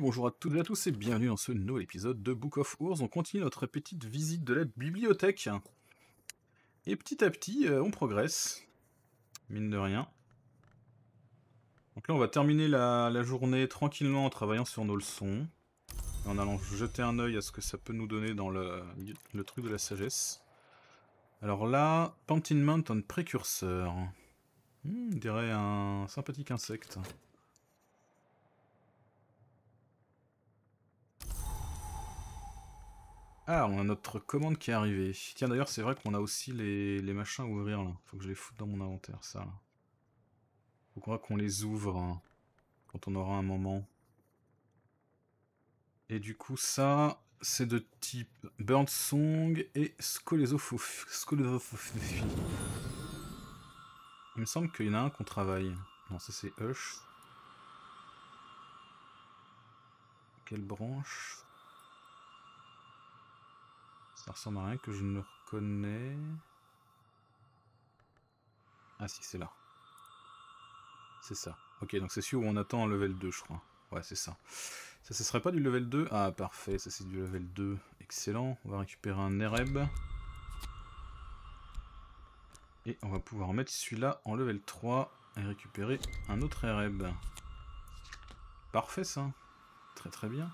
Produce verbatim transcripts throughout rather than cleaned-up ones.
bonjour à toutes et à tous et bienvenue dans ce nouvel épisode de Book of Wars. On continue notre petite visite de la bibliothèque. Et petit à petit, euh, on progresse. Mine de rien. Donc là, on va terminer la, la journée tranquillement en travaillant sur nos leçons. Et en allant jeter un œil à ce que ça peut nous donner dans le, le truc de la sagesse. Alors là, Pentiment en précurseur. Hmm, on dirait un sympathique insecte. Ah, on a notre commande qui est arrivée. Tiens, d'ailleurs, c'est vrai qu'on a aussi les, les machins à ouvrir, là. Faut que je les foute dans mon inventaire, ça. Là. Faut qu'on qu'on les ouvre, hein, quand on aura un moment. Et du coup, ça, c'est de type Birdsong et Scolesophophie. Il me semble qu'il y en a un qu'on travaille. Non, ça c'est Hush. Quelle branche? Ça ressemble à rien que je ne reconnais. Ah si, c'est là. C'est ça. Ok, donc c'est celui où on attend un level deux, je crois. Ouais, c'est ça. Ça, ce serait pas du level deux? Ah, parfait, ça c'est du level deux. Excellent. On va récupérer un Nereb. Et on va pouvoir mettre celui-là en level trois et récupérer un autre Nereb. Parfait, ça. Très très bien.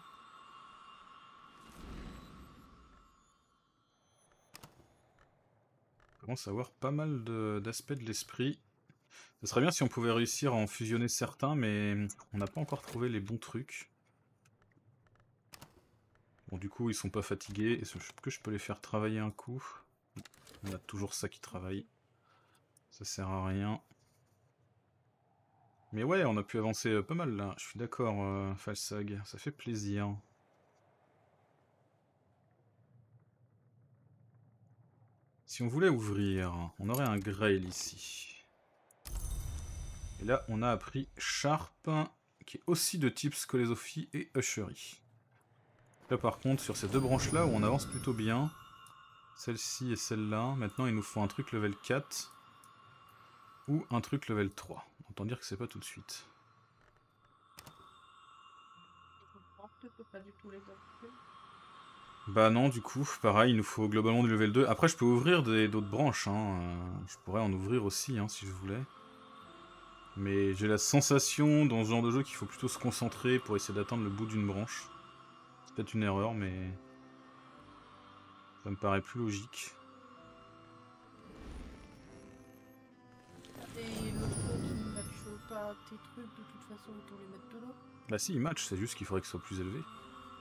On commence à avoir pas mal d'aspects de, de l'esprit. Ce serait bien si on pouvait réussir à en fusionner certains, mais on n'a pas encore trouvé les bons trucs. Bon, du coup, ils sont pas fatigués. Est-ce que je peux les faire travailler un coup? On a toujours ça qui travaille. Ça sert à rien. Mais ouais, on a pu avancer pas mal là. Je suis d'accord, euh, Falsag. Ça fait plaisir. Si on voulait ouvrir, on aurait un Grail ici. Et là, on a appris Sharp, qui est aussi de type Scolesophy et Ushery. Là par contre, sur ces deux branches-là, où on avance plutôt bien, celle-ci et celle-là, maintenant il nous faut un truc level quatre, ou un truc level trois. Autant dire que c'est pas tout de suite. Bah non, du coup, pareil, il nous faut globalement du level deux. Après, je peux ouvrir d'autres branches, hein. Euh, je pourrais en ouvrir aussi, hein, si je voulais. Mais j'ai la sensation, dans ce genre de jeu, qu'il faut plutôt se concentrer pour essayer d'atteindre le bout d'une branche. C'est peut-être une erreur, mais ça me paraît plus logique. Et l'autre qui ne matche pas tes trucs, de toute façon, autant les mettre de l'eau. Bah si, il match, c'est juste qu'il faudrait que ce soit plus élevé.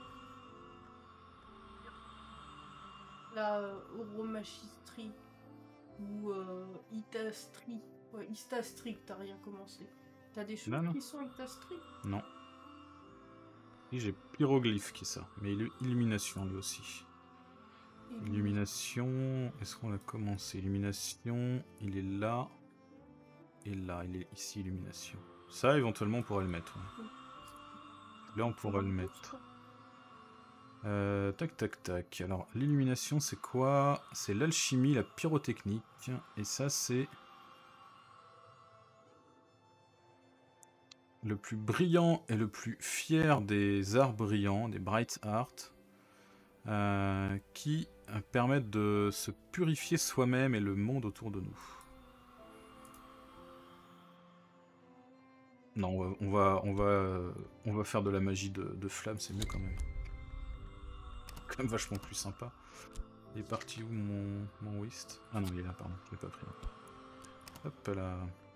La euh, Oromachistrie ou euh, Itastri. Ouais, Istastri, t'as rien commencé. T'as des choses non, qui sont Itastri? Non. Et j'ai Pyroglyphe qui est ça, mais il Illumination lui aussi. Illumination, est-ce qu'on a commencé? Illumination, il est là. Et là, il est ici, Illumination. Ça, éventuellement, on pourrait le mettre. Ouais. Là, on pourrait le mettre. Euh, tac, tac, tac. Alors, l'illumination, c'est quoi? C'est l'alchimie, la pyrotechnique. Et ça, c'est... le plus brillant et le plus fier des arts brillants, des bright art, euh, qui permettent de se purifier soi-même et le monde autour de nous. Non, on va, on va, on va, on va faire de la magie de, de flamme, c'est mieux quand même. Quand même vachement plus sympa. Il est parti où mon, mon whist? Ah non, il est là, pardon, je l'ai pas pris. Hop là.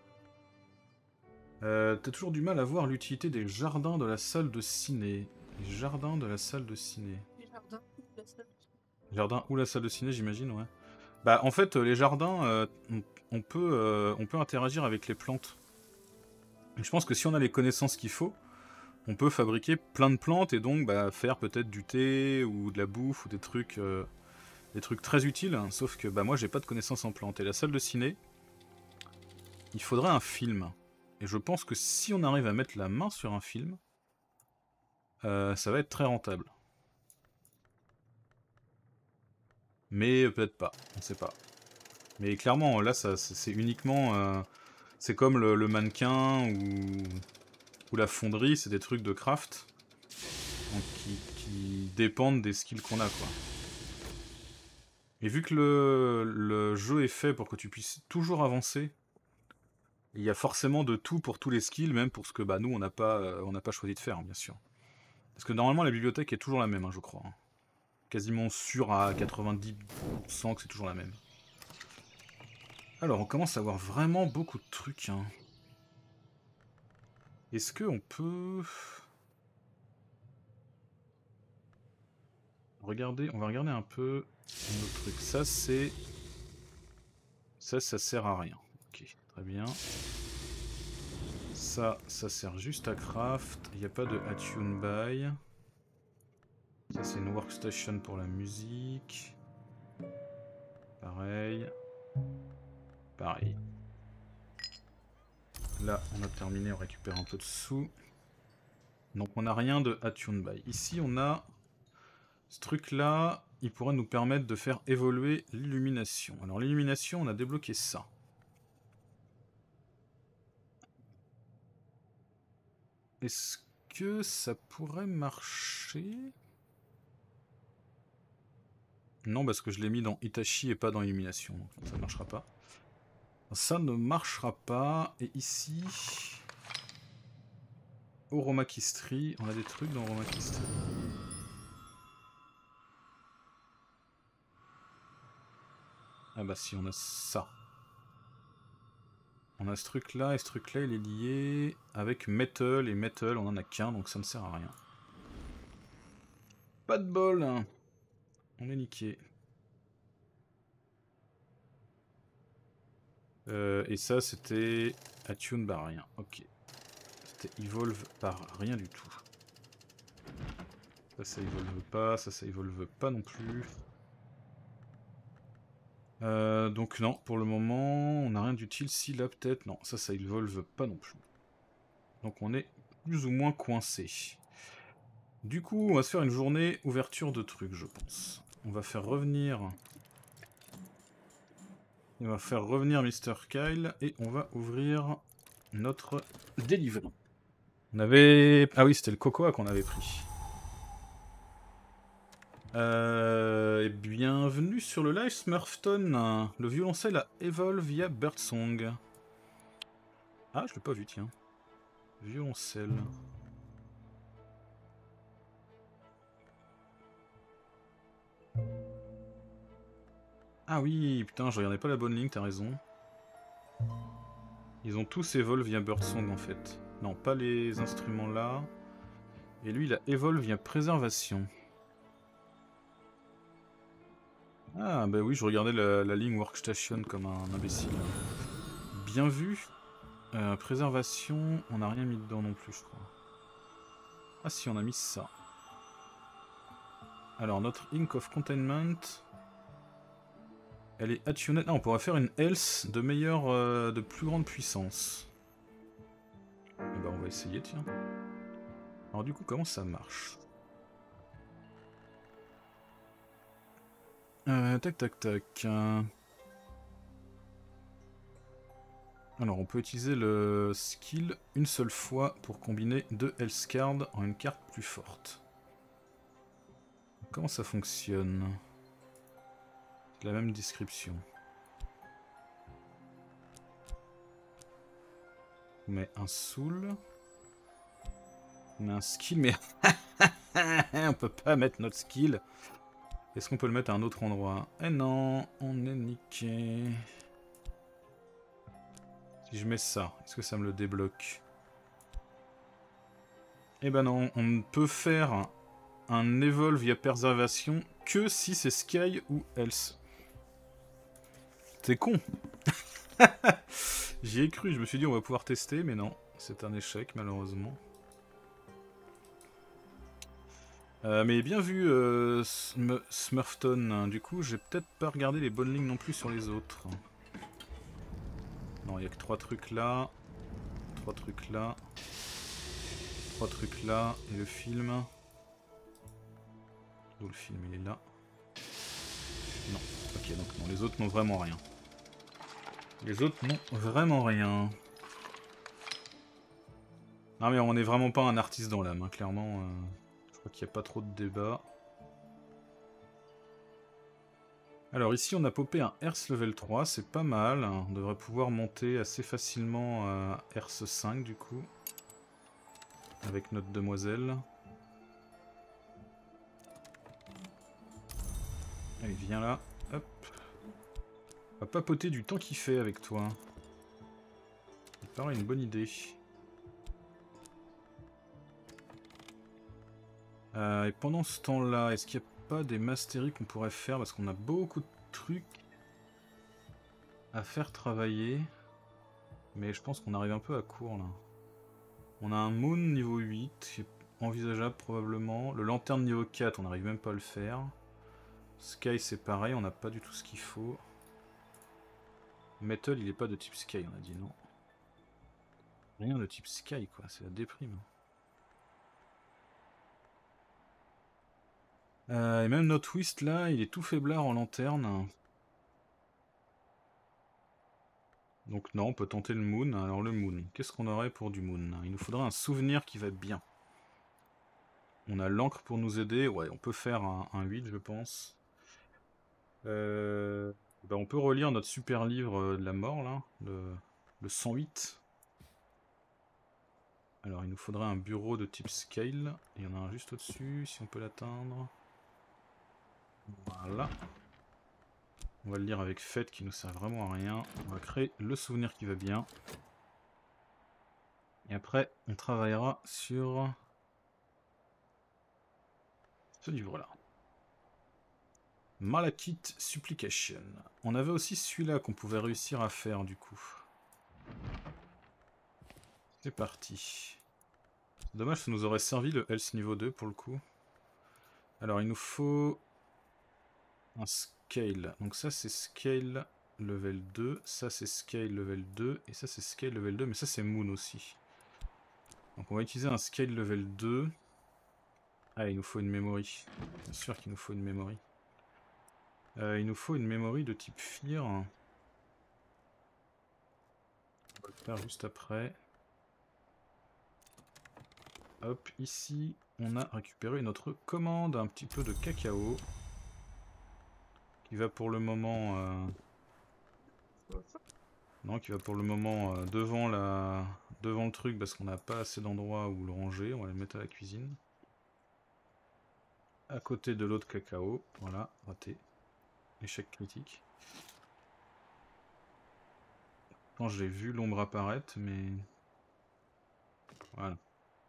Euh, T'as toujours du mal à voir l'utilité des jardins de la salle de ciné. Les jardins de la salle de ciné. Les jardins ou la salle de ciné. Jardin ou la salle de ciné, j'imagine, ouais. Bah, en fait, les jardins, euh, on, on, peut, euh, on peut interagir avec les plantes. Je pense que si on a les connaissances qu'il faut, on peut fabriquer plein de plantes et donc bah, faire peut-être du thé ou de la bouffe ou des trucs, euh, des trucs très utiles. Sauf que bah, moi, j'ai pas de connaissances en plantes. Et la salle de ciné, il faudrait un film. Et je pense que si on arrive à mettre la main sur un film, euh, ça va être très rentable. Mais peut-être pas, on sait pas. Mais clairement, là, ça, c'est uniquement... Euh, c'est comme le, le mannequin ou, ou la fonderie, c'est des trucs de craft. donc qui, qui dépendent des skills qu'on a, quoi. Et vu que le, le jeu est fait pour que tu puisses toujours avancer, il y a forcément de tout pour tous les skills, même pour ce que bah, nous, on n'a pas, euh, on n'a pas choisi de faire, hein, bien sûr. Parce que normalement, la bibliothèque est toujours la même, hein, je crois. Hein. Quasiment sûr à quatre-vingt-dix pour cent que c'est toujours la même. Alors, on commence à avoir vraiment beaucoup de trucs. Hein. Est-ce qu'on peut... Regardez, on va regarder un peu nos trucs. Ça, c'est... Ça, ça sert à rien. Ok, très bien. Ça, ça sert juste à craft. Il n'y a pas de attune by. Ça, c'est une workstation pour la musique. Pareil. Pareil. Là, on a terminé, on récupère un peu de sous. Donc, on n'a rien de attune by. Ici, on a ce truc-là. Il pourrait nous permettre de faire évoluer l'illumination. Alors, l'illumination, on a débloqué ça. Est-ce que ça pourrait marcher? Non, parce que je l'ai mis dans Itachi et pas dans Illumination, donc ça ne marchera pas. Ça ne marchera pas. Et ici... Oromakistri, on a des trucs dans Oromakistri. Ah bah si, on a ça. On a ce truc-là, et ce truc-là, il est lié avec Metal, et Metal, on en a qu'un, donc ça ne sert à rien. Pas de bol, hein. On est niqué. Euh, et ça, c'était Attune par rien. Ok. C'était Evolve par rien du tout. Ça, ça Evolve pas. Ça, ça Evolve pas non plus. Euh, donc non, pour le moment, on n'a rien d'utile. Si, là, peut-être. Non, ça, ça Evolve pas non plus. Donc on est plus ou moins coincé. Du coup, on va se faire une journée ouverture de trucs, je pense. On va faire revenir... On va faire revenir Mister Kyle et on va ouvrir notre delivery. On avait... Ah oui, c'était le cocoa qu'on avait pris. Euh... Et bienvenue sur le live Smurfton. Le violoncelle a Evolve via Birdsong. Ah, je l'ai pas vu, tiens. Violoncelle. Ah oui, putain, je regardais pas la bonne ligne, t'as raison. Ils ont tous Evolve via Birdsong en fait. Non, pas les instruments là. Et lui, il a Evolve via Préservation. Ah bah oui, je regardais la, la ligne Workstation comme un imbécile. Bien vu. Euh, préservation, on n'a rien mis dedans non plus, je crois. Ah si, on a mis ça. Alors, notre Ink of Containment... Elle est attunée... Ah, on pourrait faire une Health de meilleure... Euh, de plus grande puissance. Eh bah on va essayer, tiens. Alors du coup, comment ça marche? Euh, tac, tac, tac. Alors, on peut utiliser le skill une seule fois pour combiner deux health cards en une carte plus forte. Comment ça fonctionne? La même description. On met un soul. On met un skill, mais on peut pas mettre notre skill. Est-ce qu'on peut le mettre à un autre endroit? Eh non, on est niqué. Si je mets ça, est-ce que ça me le débloque? Eh ben non, on ne peut faire un Evolve via Préservation que si c'est Sky ou Else. C'est con. J'y ai cru, je me suis dit on va pouvoir tester, mais non, c'est un échec malheureusement. Euh, mais bien vu euh, Sm Smurfton, du coup j'ai peut-être pas regardé les bonnes lignes non plus sur les autres. Non, il n'y a que trois trucs là, trois trucs là, trois trucs là, et le film... Où le film il est là? Non, ok, donc non, les autres n'ont vraiment rien. Les autres n'ont vraiment rien. Non mais on n'est vraiment pas un artiste dans l'âme, hein, clairement. Euh... crois qu'il n'y a pas trop de débat. Alors ici on a popé un Herse level trois, c'est pas mal. On devrait pouvoir monter assez facilement à Herse cinq du coup. Avec notre demoiselle. Allez, viens là. Hop. On va papoter du temps qu'il fait avec toi. Ça me paraît une bonne idée. Euh, et pendant ce temps-là, est-ce qu'il n'y a pas des masteries qu'on pourrait faire? Parce qu'on a beaucoup de trucs à faire travailler. Mais je pense qu'on arrive un peu à court là. On a un Moon niveau huit, qui est envisageable probablement. Le Lanterne niveau quatre, on n'arrive même pas à le faire. Sky c'est pareil, on n'a pas du tout ce qu'il faut. Metal il est pas de type Sky, on a dit non. Rien de type Sky quoi, c'est la déprime. Euh, et même notre Twist là, il est tout faiblard en lanterne. Donc non, on peut tenter le Moon. Alors le Moon, qu'est-ce qu'on aurait pour du Moon? Il nous faudrait un souvenir qui va bien. On a l'encre pour nous aider. Ouais, on peut faire un, un huit je pense. Euh, bah on peut relire notre super livre de la mort là, le, le cent huit. Alors il nous faudrait un bureau de type scale. Il y en a un juste au-dessus, si on peut l'atteindre. Voilà. On va le lire avec Fête qui nous sert vraiment à rien. On va créer le souvenir qui va bien. Et après, on travaillera sur ce livre-là. Malachite Supplication. On avait aussi celui-là qu'on pouvait réussir à faire du coup. C'est parti. Dommage, ça nous aurait servi le Health niveau deux pour le coup. Alors il nous faut un Scale. Donc ça c'est Scale level deux, ça c'est Scale level deux, et ça c'est Scale level deux, mais ça c'est Moon aussi. Donc on va utiliser un Scale level deux. Ah, il nous faut une memory. Bien sûr qu'il nous faut une memory. Euh, il nous faut une memory de type Fear. On va le faire juste après. Hop, ici, on a récupéré notre commande, un petit peu de cacao. Qui va pour le moment... Euh... Non, qui va pour le moment euh, devant, la... devant le truc parce qu'on n'a pas assez d'endroit où le ranger. On va le mettre à la cuisine. À côté de l'autre cacao. Voilà, raté. Échec critique. Quand j'ai vu l'ombre apparaître, mais... Voilà.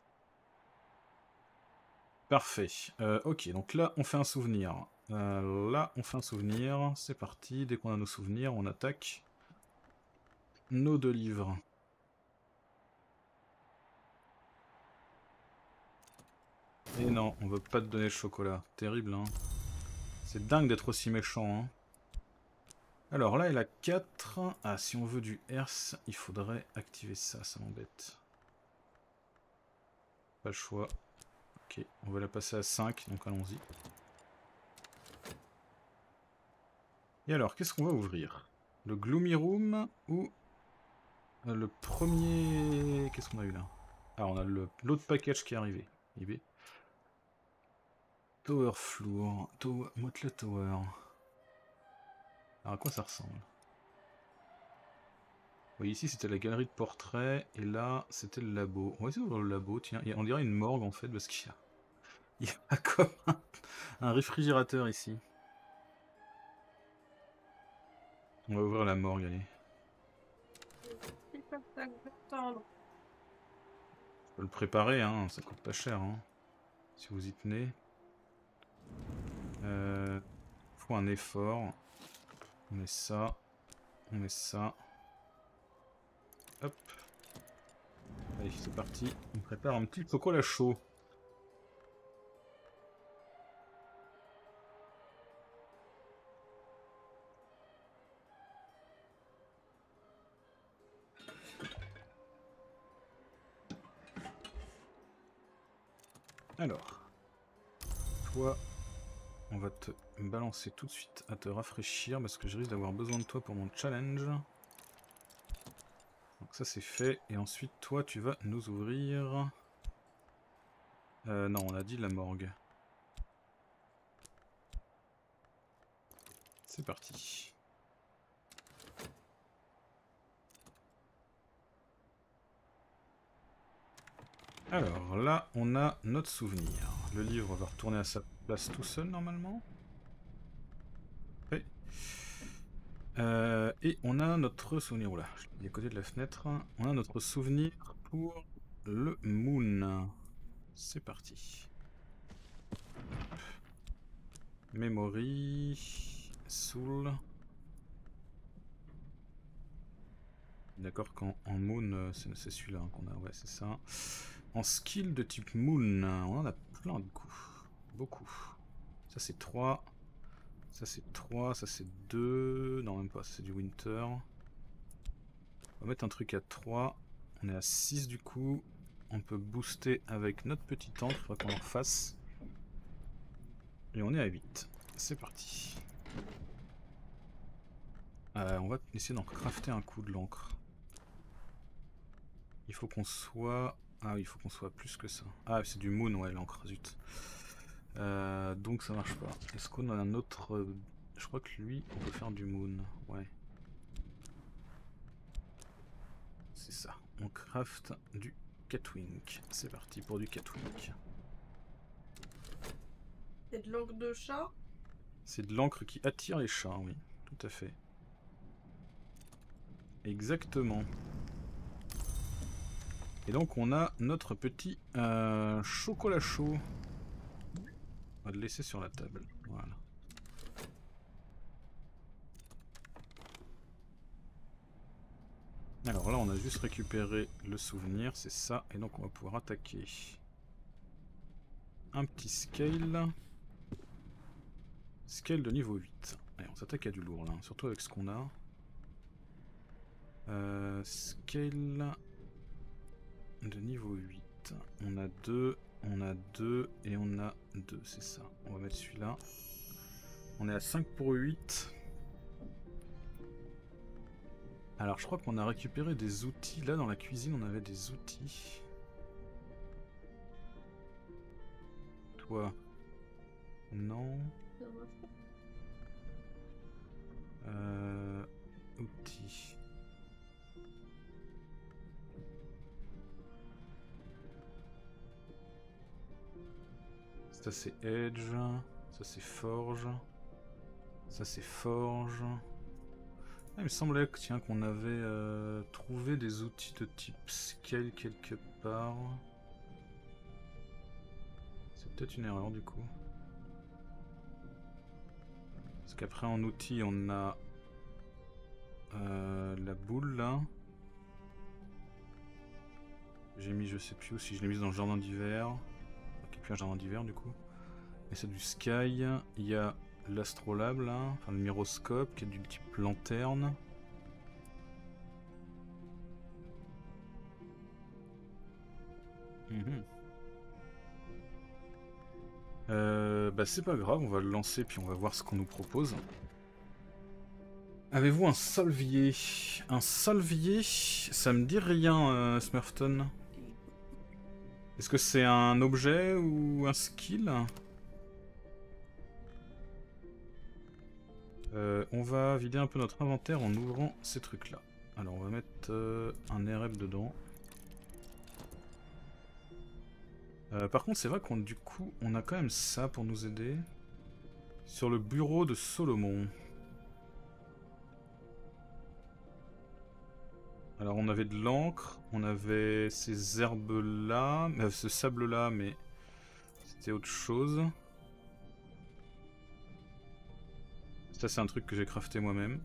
Parfait. Euh, ok, donc là, on fait un souvenir. Euh, là, on fait un souvenir. C'est parti. Dès qu'on a nos souvenirs, on attaque nos deux livres. Et non, on veut pas te donner le chocolat. Terrible, hein. C'est dingue d'être aussi méchant, hein. Alors là, elle a quatre. Ah, si on veut du Herse, il faudrait activer ça, ça m'embête. Pas le choix. Ok, on va la passer à cinq, donc allons-y. Et alors, qu'est-ce qu'on va ouvrir? Le Gloomy Room ou le premier... Qu'est-ce qu'on a eu là? Ah, on a l'autre package qui est arrivé. I B. Tower Floor. Tower... Motley Tower. Alors à quoi ça ressemble? Oui, ici c'était la galerie de portraits, et là c'était le labo. On va essayer d'ouvrir le labo, tiens, on dirait une morgue en fait, parce qu'il y a, il y a comme un, un réfrigérateur ici. On va ouvrir la morgue, allez. C'est comme ça que je vais attendre. Je peux le préparer, hein, ça coûte pas cher, hein, si vous y tenez. Euh, faut un effort. On met ça, on met ça. Hop. Allez, c'est parti. On prépare un petit chocolat chaud. Alors, toi, on va te balancer tout de suite à te rafraîchir parce que je risque d'avoir besoin de toi pour mon challenge. Donc ça c'est fait, et ensuite toi tu vas nous ouvrir Euh, non, on a dit la morgue. C'est parti. Alors là, on a notre souvenir. Le livre va retourner à sa place tout seul normalement. Oui. Euh, et on a notre souvenir. Oula, je l'ai mis à côté de la fenêtre. On a notre souvenir pour le Moon. C'est parti. Memory. Soul. D'accord qu'en Moon, c'est celui-là hein, qu'on a. Ouais, c'est ça. En skill de type Moon, on en a plein du coup. Beaucoup. Ça c'est trois. Ça c'est trois. Ça c'est deux. Non, même pas. C'est du Winter. On va mettre un truc à trois. On est à six du coup. On peut booster avec notre petit encre. Il faudra qu'on en refasse. Et on est à huit. C'est parti. Euh, on va essayer d'en crafter un coup de l'encre. Il faut qu'on soit... Ah oui, il faut qu'on soit plus que ça. Ah, c'est du Moon, ouais, l'encre, zut. Euh, donc ça marche pas. Est-ce qu'on a un autre... Je crois que lui, on peut faire du Moon, ouais. C'est ça. On craft du Catwink. C'est parti pour du Catwink. C'est de l'encre de chat? C'est de l'encre qui attire les chats, oui. Tout à fait. Exactement. Et donc on a notre petit euh, chocolat chaud. On va le laisser sur la table. Voilà. Alors là on a juste récupéré le souvenir, c'est ça. Et donc on va pouvoir attaquer. Un petit scale. Scale de niveau huit. Allez, on s'attaque à du lourd là, surtout avec ce qu'on a. Euh, scale de niveau huit. On a deux, on a deux et on a deux, c'est ça. On va mettre celui-là. On est à cinq pour huit. Alors je crois qu'on a récupéré des outils. Là dans la cuisine on avait des outils. Toi. Non. Euh, outils. Ça c'est Edge, ça c'est Forge, ça c'est Forge. Ah, il me semblait que tiens qu'on avait euh, trouvé des outils de type Scale quelque part. C'est peut-être une erreur du coup. Parce qu'après en outil on a euh, la boule là. J'ai mis je sais plus où, si je l'ai mise dans le jardin d'hiver. Qui est plus un jardin d'hiver du coup. Et c'est du Sky. Il y a l'astrolabe là, enfin le myroscope qui est du type lanterne. Mmh. Euh, bah c'est pas grave, on va le lancer puis on va voir ce qu'on nous propose. Avez-vous un solvier? Un solvier? Ça me dit rien, euh, Smurfton. Est-ce que c'est un objet ou un skill? euh, On va vider un peu notre inventaire en ouvrant ces trucs-là. Alors on va mettre euh, un R F dedans. Euh, par contre c'est vrai qu'on du coup on a quand même ça pour nous aider. Sur le bureau de Solomon. Alors on avait de l'encre, on avait ces herbes là, euh, ce sable là, mais c'était autre chose. Ça c'est un truc que j'ai crafté moi-même.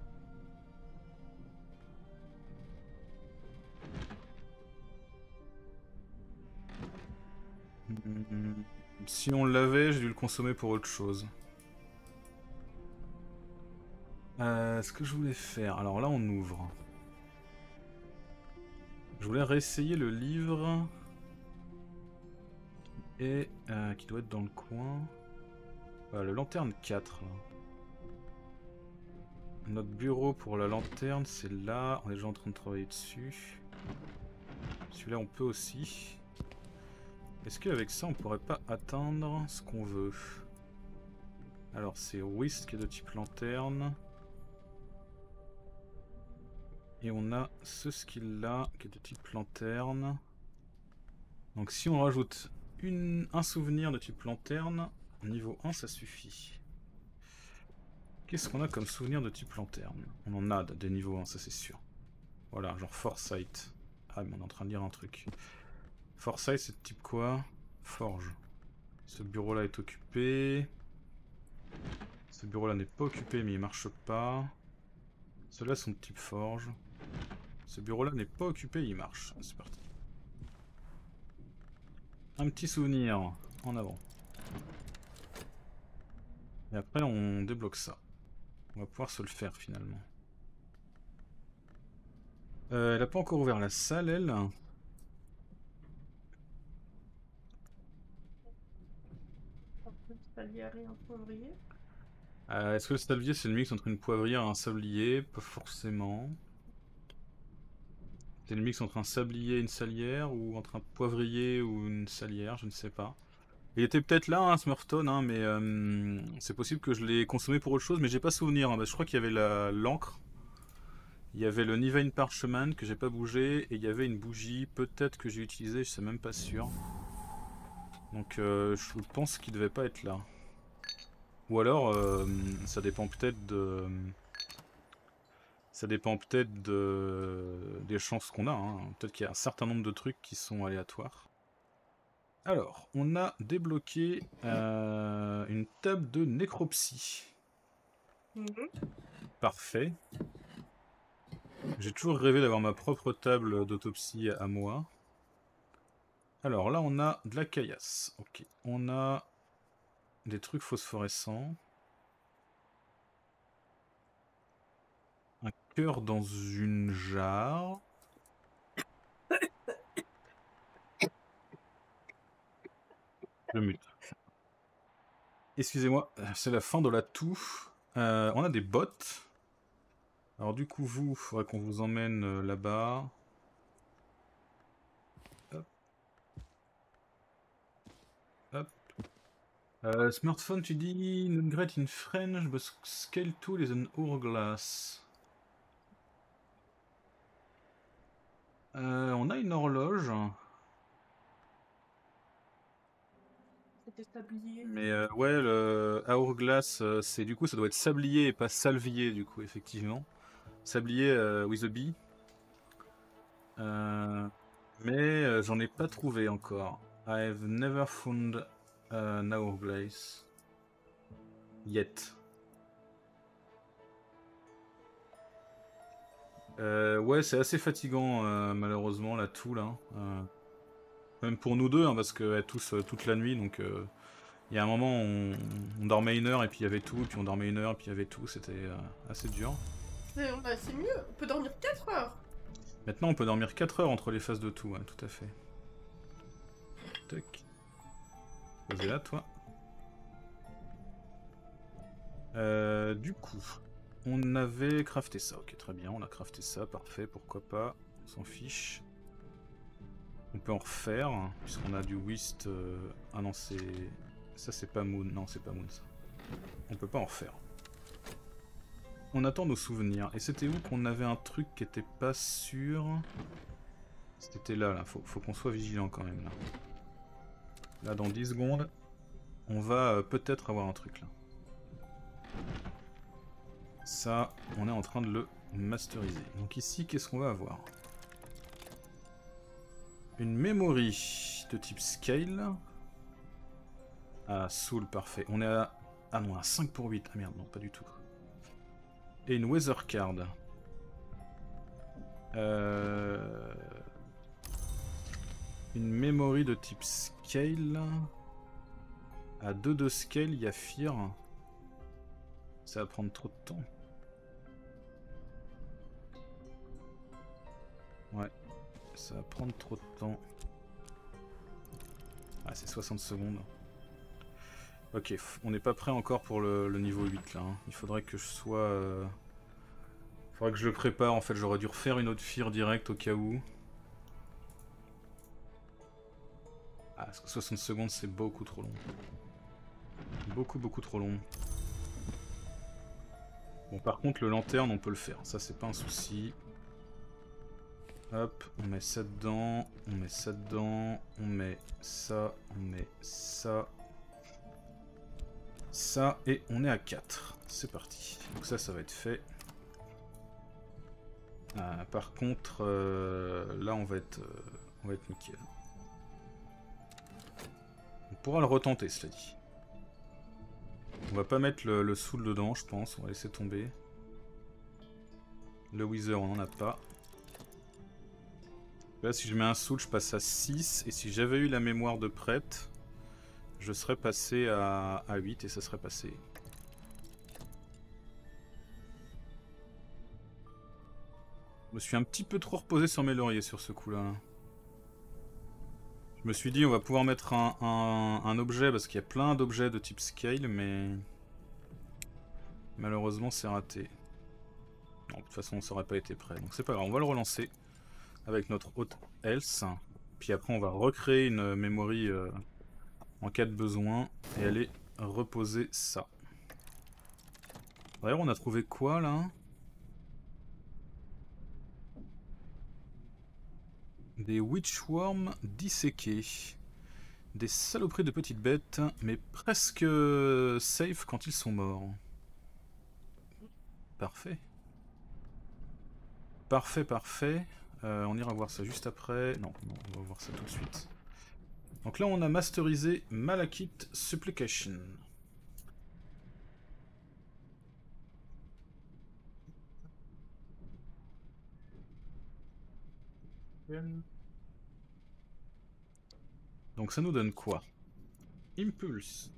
Si on l'avait, j'ai dû le consommer pour autre chose. Euh, ce que je voulais faire, alors là on ouvre. Je voulais réessayer le livre. Et euh, qui doit être dans le coin. Voilà, le lanterne quatre. Là. Notre bureau pour la lanterne, c'est là. On est déjà en train de travailler dessus. Celui-là, on peut aussi. Est-ce qu'avec ça on pourrait pas atteindre ce qu'on veut? Alors c'est Whist qui est de type lanterne. Et on a ce skill là qui est de type lanterne. Donc si on rajoute une, un souvenir de type lanterne, niveau un ça suffit. Qu'est-ce qu'on a comme souvenir de type lanterne? On en a des niveaux un, ça c'est sûr. Voilà, genre Foresight. Ah mais on est en train de lire un truc. Foresight c'est de type quoi? Forge. Ce bureau là est occupé. Ce bureau là n'est pas occupé mais il marche pas. Ceux-là sont de type forge. Ce bureau là n'est pas occupé, il marche. C'est parti. Un petit souvenir en avant. Et après on débloque ça. On va pouvoir se le faire finalement. Euh, elle a pas encore ouvert la salle, elle. Euh, Est-ce que le salvier c'est le mix entre une poivrière et un sablier? Pas forcément. C'est le mix entre un sablier et une salière, ou entre un poivrier ou une salière, je ne sais pas. Il était peut-être là, hein, Smurfton, hein, mais euh, c'est possible que je l'ai consommé pour autre chose, mais j'ai pas souvenir. Hein, bah, je crois qu'il y avait la l'encre, il y avait le Nivine Parchment que j'ai pas bougé, et il y avait une bougie, peut-être que j'ai utilisé, je sais même pas sûr. Donc euh, je pense qu'il devait pas être là. Ou alors, euh, ça dépend peut-être de... Ça dépend peut-être de... des chances qu'on a. Hein. Peut-être qu'il y a un certain nombre de trucs qui sont aléatoires. Alors, on a débloqué euh, une table de nécropsie. Mm-hmm. Parfait. J'ai toujours rêvé d'avoir ma propre table d'autopsie à moi. Alors là, on a de la caillasse. Ok. On a des trucs phosphorescents. Un cœur dans une jarre. Je mute. Excusez-moi, c'est la fin de la toux. Euh, on a des bottes. Alors du coup, vous, il faudrait qu'on vous emmène euh, là-bas. Hop. Hop. Euh, smartphone, tu dis not great in French, but scale tool is an hourglass. Euh, on a une horloge. C'était sablier. Mais euh, ouais, le hourglass, euh, c'est du coup, ça doit être sablier et pas salvier, du coup, effectivement. Sablier euh, with a bee. Euh, mais euh, j'en ai pas trouvé encore. I've never found an hourglass yet. Euh, ouais, c'est assez fatigant, euh, malheureusement, la toux, là. Euh, même pour nous deux, hein, parce qu'elle tousse euh, toute la nuit, donc... Euh, il y a un moment, on, on dormait une heure et puis il y avait tout, puis on dormait une heure et puis il y avait tout, c'était euh, assez dur. C'est bah, mieux, on peut dormir quatre heures. Maintenant, on peut dormir quatre heures entre les phases de tout, hein, tout à fait. Tac. Posez là, toi. Euh, du coup, on avait crafté ça, ok, très bien, on a crafté ça, parfait, pourquoi pas, on s'en fiche. On peut en refaire, puisqu'on a du whist... Euh... Ah non, c'est... Ça, c'est pas Moon, non, c'est pas Moon, ça. On peut pas en refaire. On attend nos souvenirs. Et c'était où qu'on avait un truc qui était pas sûr? C'était là, là. Faut, faut qu'on soit vigilant quand même, là. Là, dans dix secondes, on va euh, peut-être avoir un truc, là. Ça, on est en train de le masteriser. Donc ici, qu'est-ce qu'on va avoir? Une memory de type scale. Ah, Soul, parfait. On est à... Ah non, à cinq pour huit. Ah merde, non, pas du tout. Et une Weather Card. Euh... Une memory de type scale. À deux de scale, il y a Fear. Ça va prendre trop de temps. Ouais. Ça va prendre trop de temps. Ah, c'est soixante secondes. Ok, on n'est pas prêt encore pour le, le niveau huit là. Hein. Il faudrait que je sois... Euh... Il faudrait que je le prépare en fait. J'aurais dû refaire une autre Fear direct au cas où. Ah, parce que soixante secondes, c'est beaucoup trop long. Beaucoup, beaucoup trop long. Bon, par contre, le lanterne, on peut le faire. Ça, c'est pas un souci. Hop, on met ça dedans, on met ça dedans, on met ça, on met ça. Ça, et on est à quatre. C'est parti. Donc ça, ça va être fait. Ah, par contre, euh, là, on va être, euh, on va être nickel. On pourra le retenter, cela dit. On va pas mettre le, le soul dedans, je pense. On va laisser tomber. Le wither, on n'en a pas. Là, si je mets un soul, je passe à six. Et si j'avais eu la mémoire de prêtre, je serais passé à, à huit et ça serait passé. Je me suis un petit peu trop reposé sur mes lauriers sur ce coup-là. Je me suis dit, on va pouvoir mettre un, un, un objet, parce qu'il y a plein d'objets de type scale, mais... malheureusement, c'est raté. Non, de toute façon, ça aurait pas été prêt. Donc c'est pas grave, on va le relancer avec notre haute else. Puis après, on va recréer une memory euh, en cas de besoin et aller reposer ça. D'ailleurs, on a trouvé quoi, là? Des witchworms disséqués. Des saloperies de petites bêtes, mais presque safe quand ils sont morts. Parfait. Parfait, parfait. Euh, on ira voir ça juste après. Non, non, on va voir ça tout de suite. Donc là, on a masterisé Malachite Supplication. Donc ça nous donne quoi? Impulse.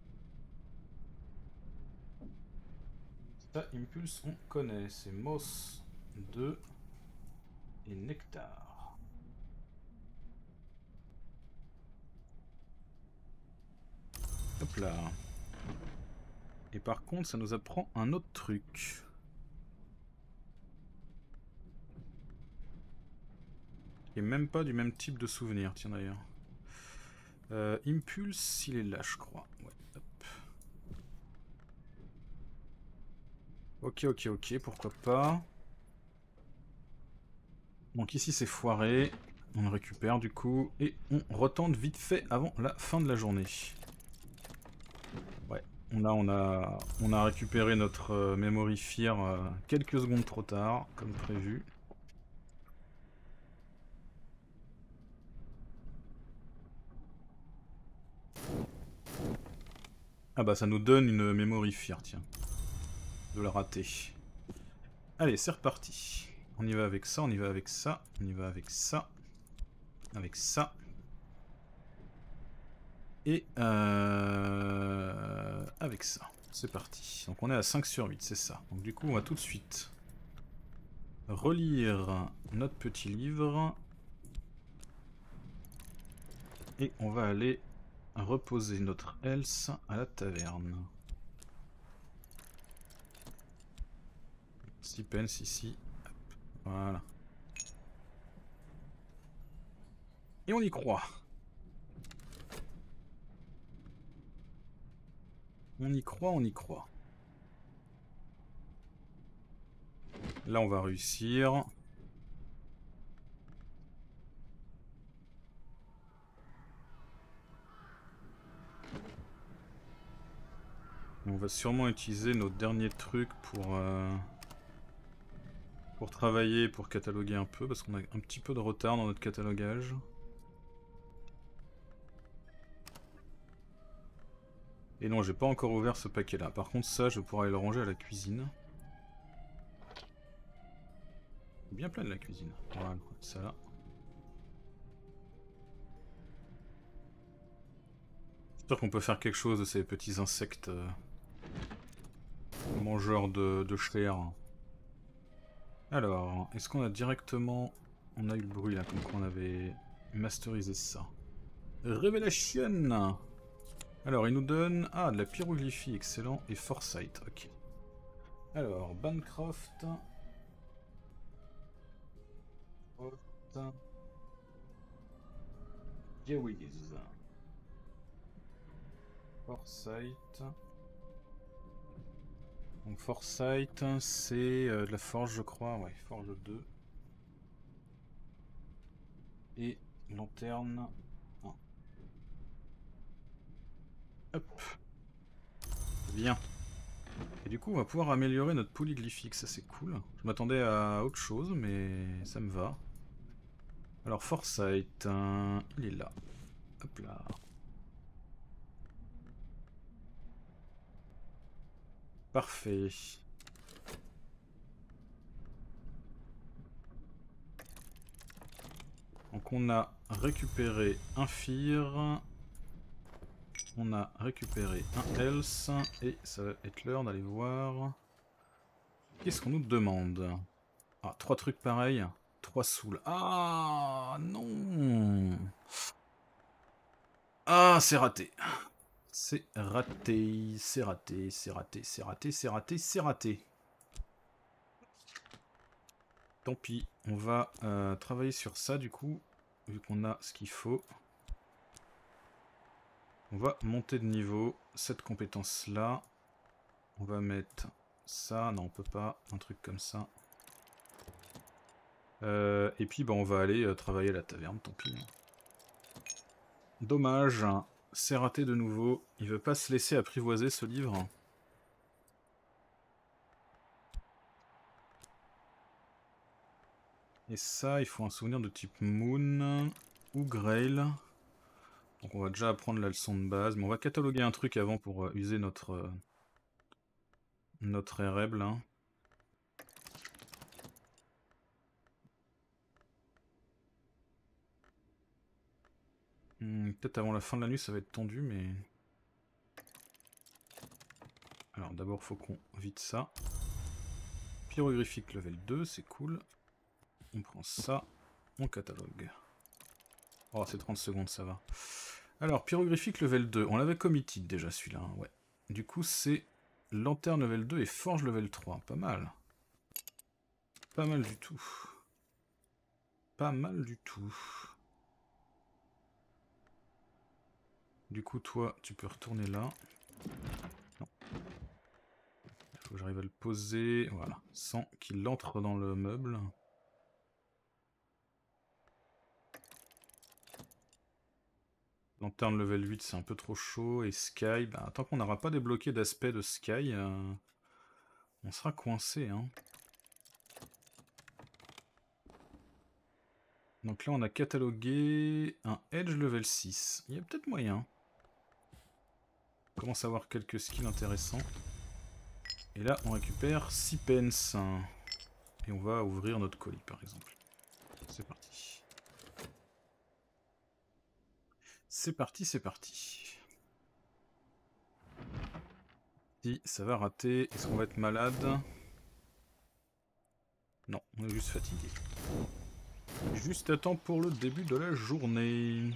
Ça, Impulse, on connaît. C'est Moss deux et Nectar. Hop là. Et par contre, ça nous apprend un autre truc. Qui est même pas du même type de souvenir, tiens d'ailleurs. Euh, Impulse, il est là, je crois. Ouais, hop. Ok, ok, ok, pourquoi pas. Donc ici c'est foiré. On le récupère du coup. Et on retente vite fait avant la fin de la journée. Ouais, là on a, on a récupéré notre euh, memory fear euh, quelques secondes trop tard, comme prévu. Ah bah ça nous donne une memory fear, tiens. De la rater. Allez, c'est reparti. On y va avec ça, on y va avec ça, on y va avec ça. Avec ça. Et euh, avec ça. C'est parti. Donc on est à cinq sur huit, c'est ça. Donc du coup, on va tout de suite relire notre petit livre. Et on va aller reposer notre else à la taverne. six pence ici. Hop. Voilà. Et on y croit. On y croit, on y croit. Là, on va réussir. On va sûrement utiliser nos derniers trucs pour, euh, pour travailler, pour cataloguer un peu, parce qu'on a un petit peu de retard dans notre catalogage. Et non, j'ai pas encore ouvert ce paquet-là. Par contre, ça, je pourrais le ranger à la cuisine. Bien plein de la cuisine. Voilà, ça là. J'espère qu'on peut faire quelque chose de ces petits insectes euh, mangeurs de, de chair. Alors, est-ce qu'on a directement... On a eu le bruit là, comme quoi on avait masterisé ça. Révélation. Alors, il nous donne... Ah, de la pyroglyphie, excellent. Et Foresight, ok. Alors, Bancroft... Gewiz. Foresight. Donc Foresight, c'est euh, de la forge, je crois. Ouais, forge deux. Et lanterne un. Hop. Bien. Et du coup, on va pouvoir améliorer notre polyglyphique, ça c'est cool. Je m'attendais à autre chose, mais ça me va. Alors Foresight, hein, il est là. Hop là. Parfait. Donc on a récupéré un Fear. On a récupéré un Else. Et ça va être l'heure d'aller voir... Qu'est-ce qu'on nous demande? Ah, trois trucs pareils. Trois souls. Ah non. Ah, c'est raté. C'est raté, c'est raté, c'est raté, c'est raté, c'est raté, c'est raté. Tant pis, on va euh, travailler sur ça du coup, vu qu'on a ce qu'il faut. On va monter de niveau cette compétence-là. On va mettre ça, non on peut pas, un truc comme ça. Euh, et puis bah, on va aller euh, travailler à la taverne, tant pis. Dommage, c'est raté de nouveau. Il veut pas se laisser apprivoiser ce livre. Et ça, il faut un souvenir de type Moon ou Grail. Donc on va déjà apprendre la leçon de base, mais on va cataloguer un truc avant pour euh, user notre euh, notre Ereb là. Hmm, peut-être avant la fin de la nuit ça va être tendu, mais... Alors d'abord faut qu'on vide ça. Pyrographique level deux, c'est cool. On prend ça, on catalogue. Oh c'est trente secondes, ça va. Alors pyrographique level deux, on l'avait committed déjà celui-là, hein, ouais. Du coup c'est lanterne level deux et forge level trois, pas mal. Pas mal du tout. Pas mal du tout. Du coup, toi, tu peux retourner là. Non. Il faut que j'arrive à le poser, voilà, sans qu'il entre dans le meuble. Lanterne level huit, c'est un peu trop chaud. Et Sky, bah, tant qu'on n'aura pas débloqué d'aspect de Sky, euh, on sera coincé, hein. Donc là, on a catalogué un Edge level six. Il y a peut-être moyen. On commence à avoir quelques skills intéressants. Et là, on récupère six pence. Et on va ouvrir notre colis, par exemple. C'est parti. C'est parti, c'est parti. Si, ça va rater. Est-ce qu'on va être malade? Non, on est juste fatigué. Juste à temps pour le début de la journée.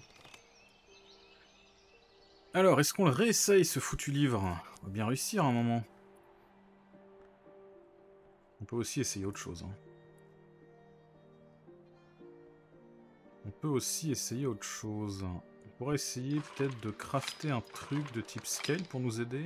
Alors, est-ce qu'on le réessaye, ce foutu livre? On va bien réussir à un moment. On peut aussi essayer autre chose. Hein. On peut aussi essayer autre chose. On pourrait essayer peut-être de crafter un truc de type scale pour nous aider.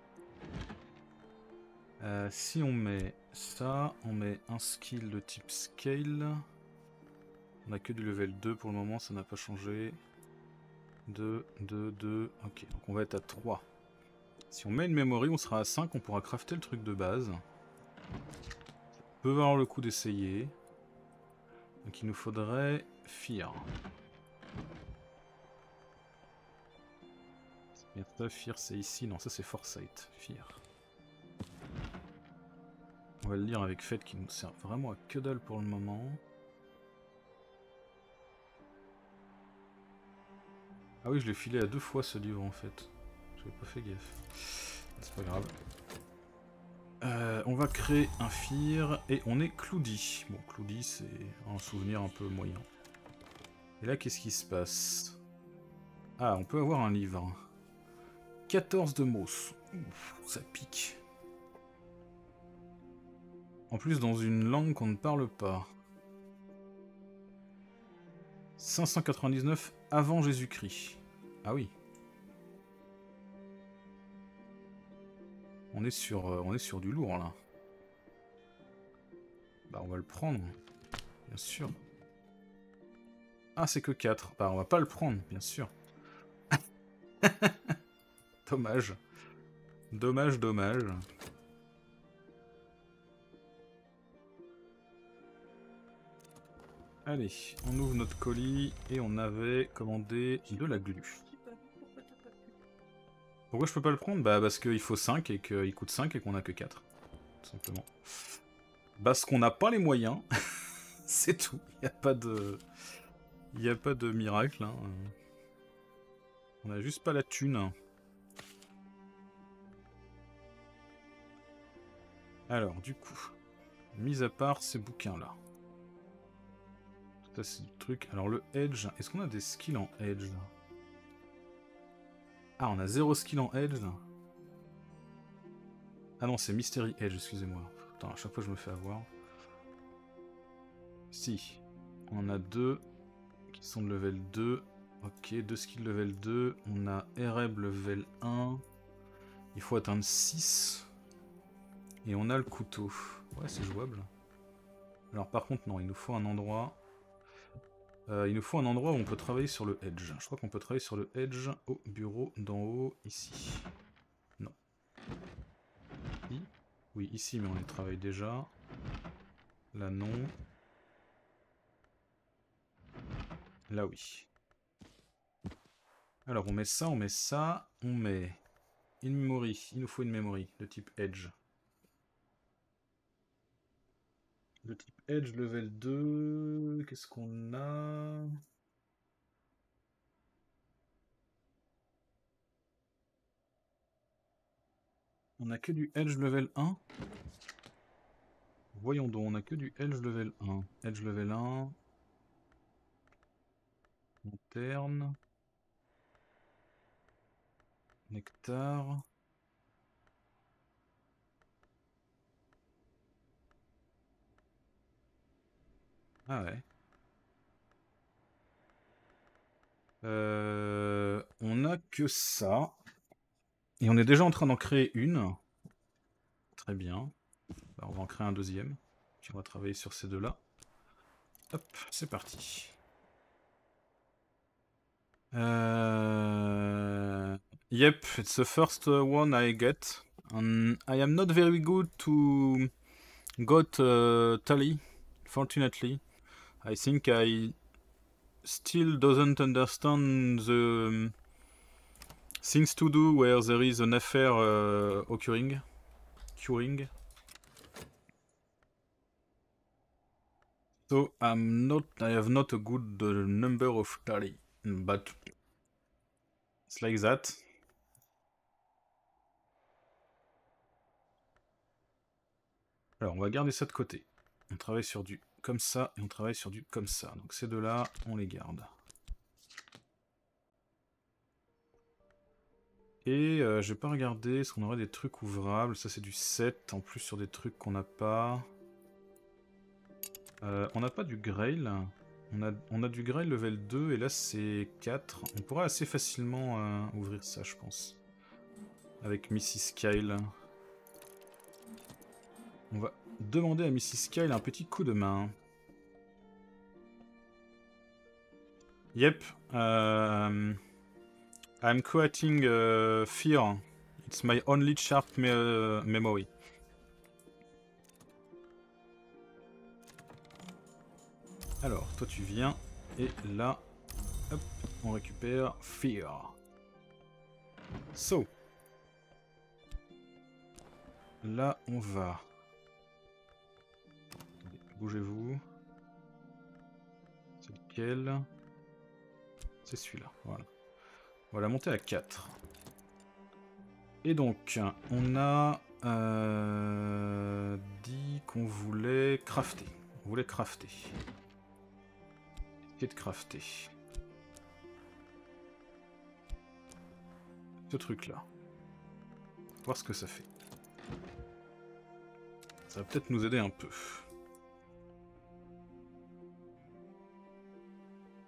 Euh, si on met ça, on met un skill de type scale. On a que du level deux pour le moment, ça n'a pas changé. deux, deux, deux, ok, donc on va être à trois. Si on met une memory, on sera à cinq, on pourra crafter le truc de base. Ça peut valoir le coup d'essayer. Donc il nous faudrait Fear. Ça, Fear c'est ici, non ça c'est Foresight, Fear. On va le lire avec Fate qui nous sert vraiment à que dalle pour le moment. Ah oui, je l'ai filé à deux fois ce livre en fait. J'avais pas fait gaffe. C'est pas grave. Euh, on va créer un Fear et on est Cloudy. Bon, Cloudy c'est un souvenir un peu moyen. Et là, qu'est-ce qui se passe? Ah, on peut avoir un livre. quatorze de Moss. Ouf, ça pique. En plus, dans une langue qu'on ne parle pas. cinq cent quatre-vingt-dix-neuf avant Jésus-Christ. Ah oui. On est sur, euh, on est sur du lourd là. Bah on va le prendre, bien sûr. Ah c'est que quatre. Bah on va pas le prendre, bien sûr. Dommage. Dommage, dommage. Allez, on ouvre notre colis et on avait commandé de la glu. Pourquoi je peux pas le prendre? Bah parce qu'il faut cinq et qu'il coûte cinq et qu'on a que quatre. Tout simplement. Parce qu'on n'a pas les moyens. C'est tout. Il n'y a pas de... Il n'y a pas de miracle. Hein. On a juste pas la thune. Alors, du coup, mis à part ces bouquins-là. Ça, c'est du truc. Alors, le Edge. Est-ce qu'on a des skills en Edge? Ah, on a zéro skill en Edge. Ah non, c'est Mystery Edge, excusez-moi. Putain, à chaque fois je me fais avoir. Si. On en a deux qui sont de level deux. Ok, deux skills level deux. On a Ereb level un. Il faut atteindre six. Et on a le couteau. Ouais, c'est jouable. Alors par contre, non, il nous faut un endroit... Euh, il nous faut un endroit où on peut travailler sur le Edge. Je crois qu'on peut travailler sur le Edge au bureau d'en haut, ici. Non. I. Oui, ici, mais on y travaille déjà. Là, non. Là, oui. Alors, on met ça, on met ça, on met une memory. Il nous faut une memory de type Edge. De type Edge, level deux. Qu'est-ce qu'on a? On a que du Edge level un. Voyons donc, on a que du Edge level un. Edge level un. Lanterne. Nectar. Ah ouais. Euh, on a que ça. Et on est déjà en train d'en créer une. Très bien. Bah, on va en créer un deuxième. Puis on va travailler sur ces deux-là. Hop, c'est parti. Uh, yep, it's the first one I get. And I am not very good to got uh, tally, fortunately. I think I still doesn't understand the um, things to do where there is an affair uh, occurring, curing. So I'm not, I have not a good uh, number of tally, but it's like that. Alors on va garder ça de côté. On travaille sur du comme ça et on travaille sur du comme ça. Donc ces deux-là, on les garde. Et euh, je vais pas regarder, est-ce qu'on aurait des trucs ouvrables? Ça c'est du sept, en plus sur des trucs qu'on n'a pas. Euh, on n'a pas du Grail. On a, on a du Grail level deux et là c'est quatre. On pourrait assez facilement euh, ouvrir ça, je pense. Avec missus Kyle. On va demander à missus Kyle un petit coup de main. Yep. Um, I'm creating uh, fear. It's my only sharp me uh, memory. Alors, toi tu viens, et là, hop, on récupère Fear. So. Là, on va... Bougez-vous. C'est lequel? C'est celui-là, voilà. On va la monter à quatre. Et donc, on a euh, dit qu'on voulait crafter. On voulait crafter. De crafter ce truc là, voir ce que ça fait. Ça va peut-être nous aider un peu.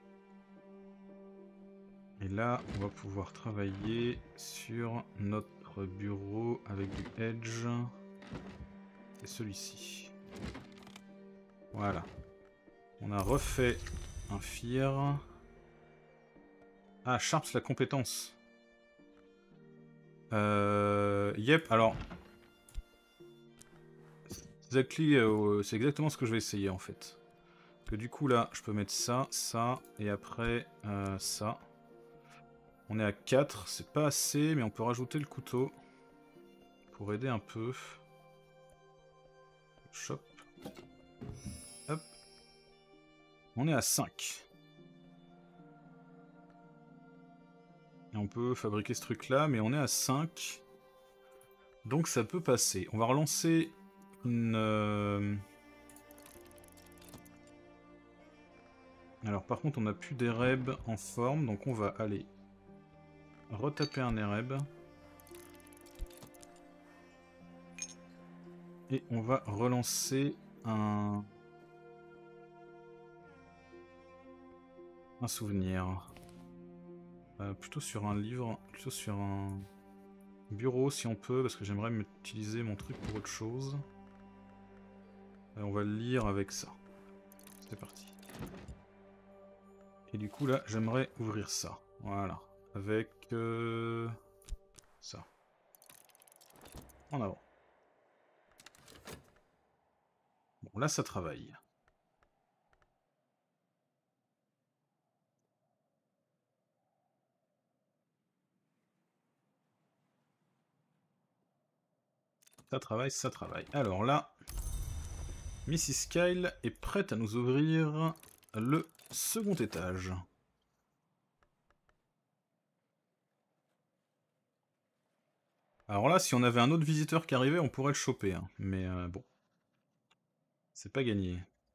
Et là on va pouvoir travailler sur notre notre bureau avec du edge. C'est celui-ci. Voilà. On a refait un fear. Ah, Sharps la compétence. Euh... Yep, alors... Exactly, euh, c'est exactement ce que je vais essayer en fait. Que du coup là, je peux mettre ça, ça, et après euh, ça. On est à quatre, c'est pas assez, mais on peut rajouter le couteau. Pour aider un peu. Chop. Hop. On est à cinq. Et on peut fabriquer ce truc là, mais on est à cinq. Donc ça peut passer. On va relancer une... Euh... Alors par contre on n'a plus d'Ereb en forme, donc on va aller retaper un Ereb. Et on va relancer un... Un souvenir. Euh, plutôt sur un livre, plutôt sur un bureau si on peut, parce que j'aimerais utiliser mon truc pour autre chose. Et on va le lire avec ça. C'est parti. Et du coup là, j'aimerais ouvrir ça. Voilà. Avec euh, ça. En avant. Bon, là ça travaille. Ça travaille, ça travaille. Alors là, Missus Kyle est prête à nous ouvrir le second étage. Alors là, si on avait un autre visiteur qui arrivait, on pourrait le choper. Hein. Mais euh, bon. C'est pas gagné.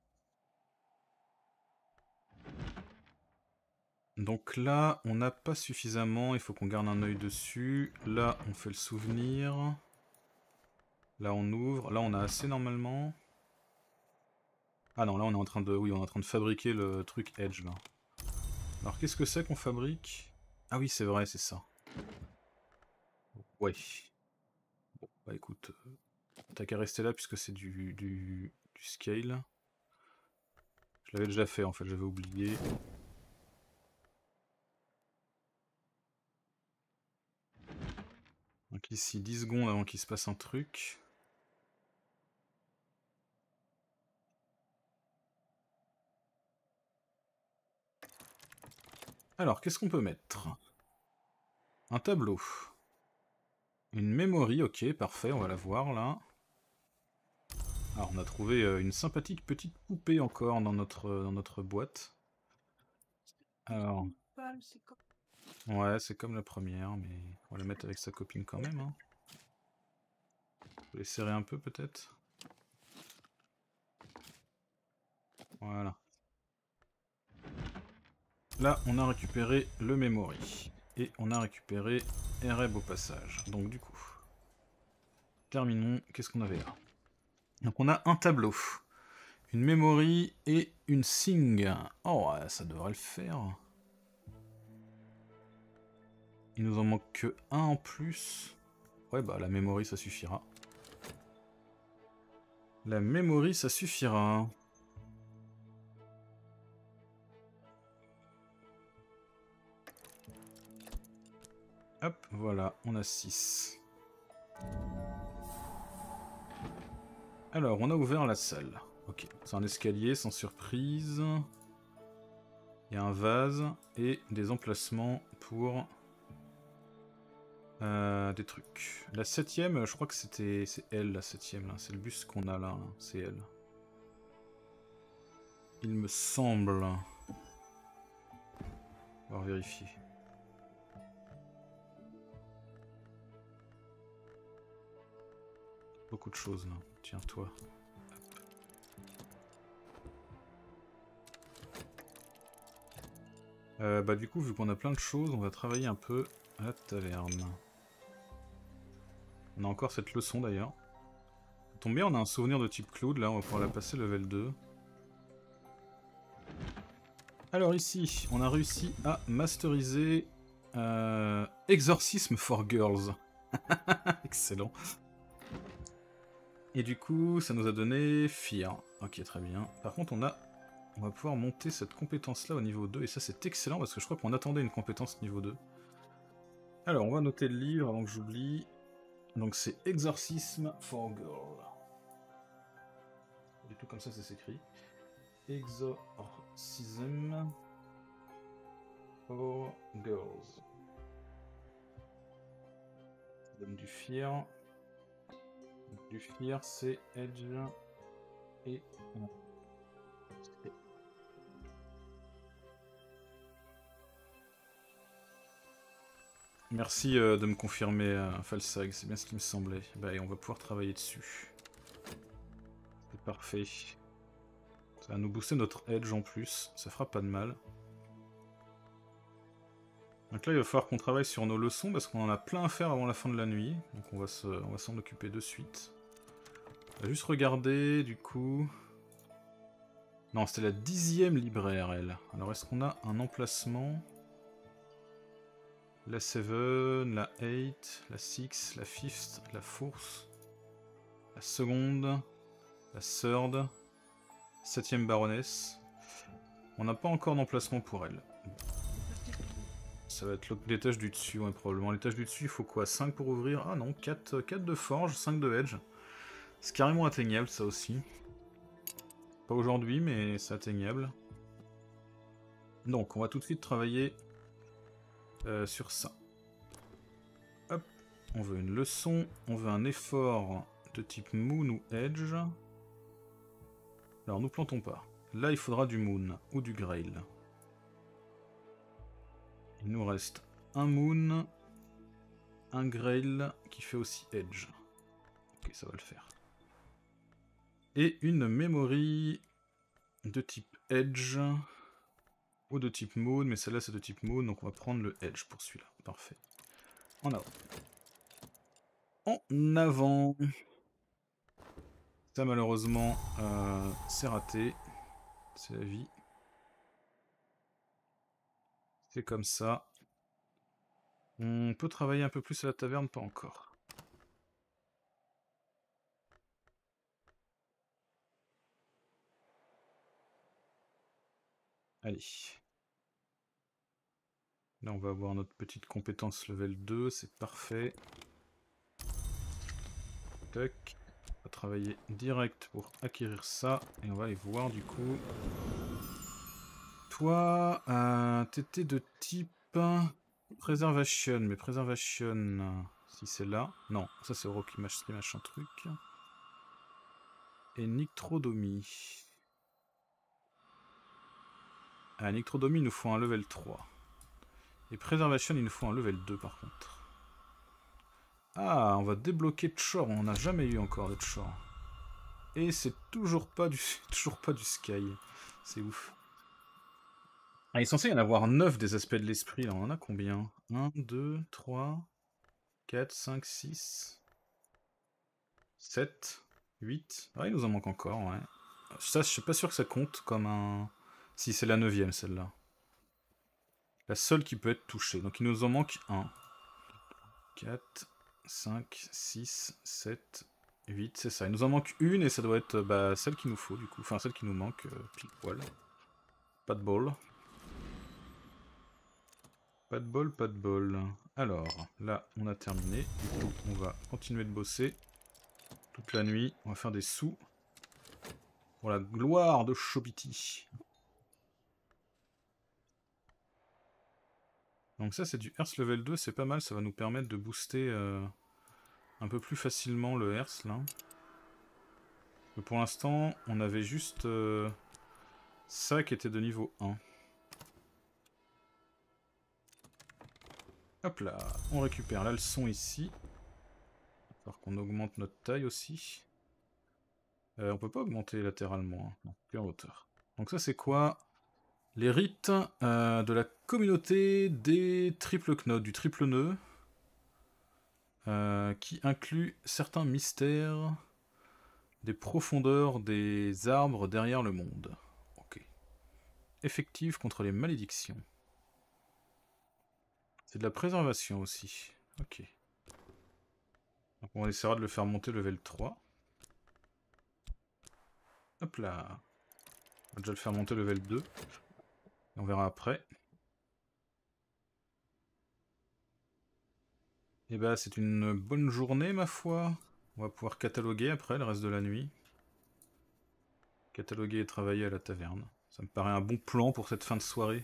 Donc là, on n'a pas suffisamment. Il faut qu'on garde un œil dessus. Là, on fait le souvenir. Là, on ouvre. Là, on a assez normalement. Ah non, là, on est en train de... Oui, on est en train de fabriquer le truc Edge, là. Alors, qu'est-ce que c'est qu'on fabrique? Ah oui, c'est vrai, c'est ça. Ouais. Bon, bah écoute, euh, t'as qu'à rester là puisque c'est du, du, du scale. Je l'avais déjà fait en fait, j'avais oublié. Donc ici, dix secondes avant qu'il se passe un truc. Alors, qu'est-ce qu'on peut mettre? Un tableau. Une memory, ok, parfait, on va la voir là. Alors, on a trouvé une sympathique petite poupée encore dans notre, dans notre boîte. Alors... Ouais, c'est comme la première, mais on va la mettre avec sa copine quand même. Hein. On peut les serrer un peu peut-être. Voilà. Là, on a récupéré le memory. Et on a récupéré Ereb au passage. Donc du coup, terminons. Qu'est-ce qu'on avait là? Donc on a un tableau, une memory et une sing. Oh, ça devrait le faire. Il nous en manque que un en plus. Ouais, bah la memory ça suffira. La memory ça suffira. Hop, voilà, on a six. Alors, on a ouvert la salle. Ok, c'est un escalier sans surprise. Il y a un vase et des emplacements pour euh, des trucs. La septième, je crois que c'était c'est elle, la septième. C'est le bus qu'on a là, là. C'est elle. Il me semble. On va vérifier. Beaucoup de choses là. Tiens, toi. Euh, bah du coup, vu qu'on a plein de choses, on va travailler un peu à la taverne. On a encore cette leçon d'ailleurs. Ça tombe bien, on a un souvenir de type Cloud, là on va pouvoir la passer level deux. Alors ici, on a réussi à masteriser euh, Exorcism for Girls. Excellent. Et du coup, ça nous a donné Fear. Ok, très bien. Par contre, on a... On va pouvoir monter cette compétence-là au niveau deux, et ça c'est excellent, parce que je crois qu'on attendait une compétence niveau deux. Alors, on va noter le livre avant que j'oublie. Donc c'est Exorcisme for Girl. Du tout comme ça, ça s'écrit. Exorcism for Girls. Ça donne du Fear. Donc, du Fear, c'est Edge et... Merci euh, de me confirmer, euh, Falsag, c'est bien ce qui me semblait. Bah, et on va pouvoir travailler dessus. C'est parfait. Ça va nous booster notre edge en plus, ça fera pas de mal. Donc là, il va falloir qu'on travaille sur nos leçons parce qu'on en a plein à faire avant la fin de la nuit. Donc on va se, on va s'en occuper de suite. On va juste regarder, du coup... Non, c'était la dixième libraire, elle. Alors est-ce qu'on a un emplacement? La sept, la huit, la six, la fifth, la fourth, la seconde, la third, septième baronesse. On n'a pas encore d'emplacement pour elle. Ça va être l'étage du dessus, ouais, probablement. L'étage du dessus, il faut quoi? cinq pour ouvrir? Ah non, quatre, quatre de forge, cinq de edge. C'est carrément atteignable, ça aussi. Pas aujourd'hui, mais c'est atteignable. Donc, on va tout de suite travailler euh, sur ça. Hop, on veut une leçon, on veut un effort de type Moon ou Edge. Alors, nous plantons pas. Là, il faudra du Moon ou du Grail. Il nous reste un Moon, un Grail qui fait aussi Edge. Ok, ça va le faire. Et une Memory de type Edge ou de type Moon, mais celle-là c'est de type Moon, donc on va prendre le Edge pour celui-là. Parfait. En avant. En avant. Ça malheureusement, euh, c'est raté. C'est la vie. C'est comme ça. On peut travailler un peu plus à la taverne, pas encore. Allez. Là on va avoir notre petite compétence level deux, c'est parfait. Tac. On va travailler direct pour acquérir ça. Et on va aller voir du coup. Toi, euh, t'étais de type Preservation, mais Preservation, si c'est là. Non, ça c'est Rocky machin, machin truc. Et Nictrodomie. Ah, Nictrodomie, il nous faut un level trois. Et Preservation, il nous faut un level deux par contre. Ah, on va débloquer Tchor, on n'a jamais eu encore de Tchor. Et c'est toujours pas du toujours pas du Sky. C'est ouf. Ah, il est censé y en avoir neuf des aspects de l'esprit, là on en a combien? un, deux, trois, quatre, cinq, six, sept, huit. Ah, il nous en manque encore, ouais. Ça, je suis pas sûr que ça compte comme un... Si, c'est la neuvième, celle-là. La seule qui peut être touchée. Donc il nous en manque un. quatre, cinq, six, sept, huit, c'est ça. Il nous en manque une et ça doit être bah, celle qu'il nous faut, du coup. Enfin, celle qui nous manque, euh, pile poil. Pas de bol. Pas de bol, pas de bol. Alors, là, on a terminé. Du coup, on va continuer de bosser toute la nuit. On va faire des sous. Pour la gloire de Chobiti. Donc ça, c'est du Hearth level deux. C'est pas mal. Ça va nous permettre de booster euh, un peu plus facilement le Hearth, là. Mais pour l'instant, on avait juste euh, ça qui était de niveau un. Hop là, on récupère la leçon ici. Il va falloir qu'on augmente notre taille aussi. Euh, on peut pas augmenter latéralement, hein. Non, que en hauteur. Donc ça c'est quoi? Les rites euh, de la communauté des triples knots, du triple nœud, euh, qui inclut certains mystères des profondeurs des arbres derrière le monde. Ok. Effective contre les malédictions. C'est de la préservation aussi. Ok. Donc on essaiera de le faire monter level trois. Hop là. On va déjà le faire monter level deux. Et on verra après. Et bah c'est une bonne journée ma foi. On va pouvoir cataloguer après le reste de la nuit. Cataloguer et travailler à la taverne. Ça me paraît un bon plan pour cette fin de soirée.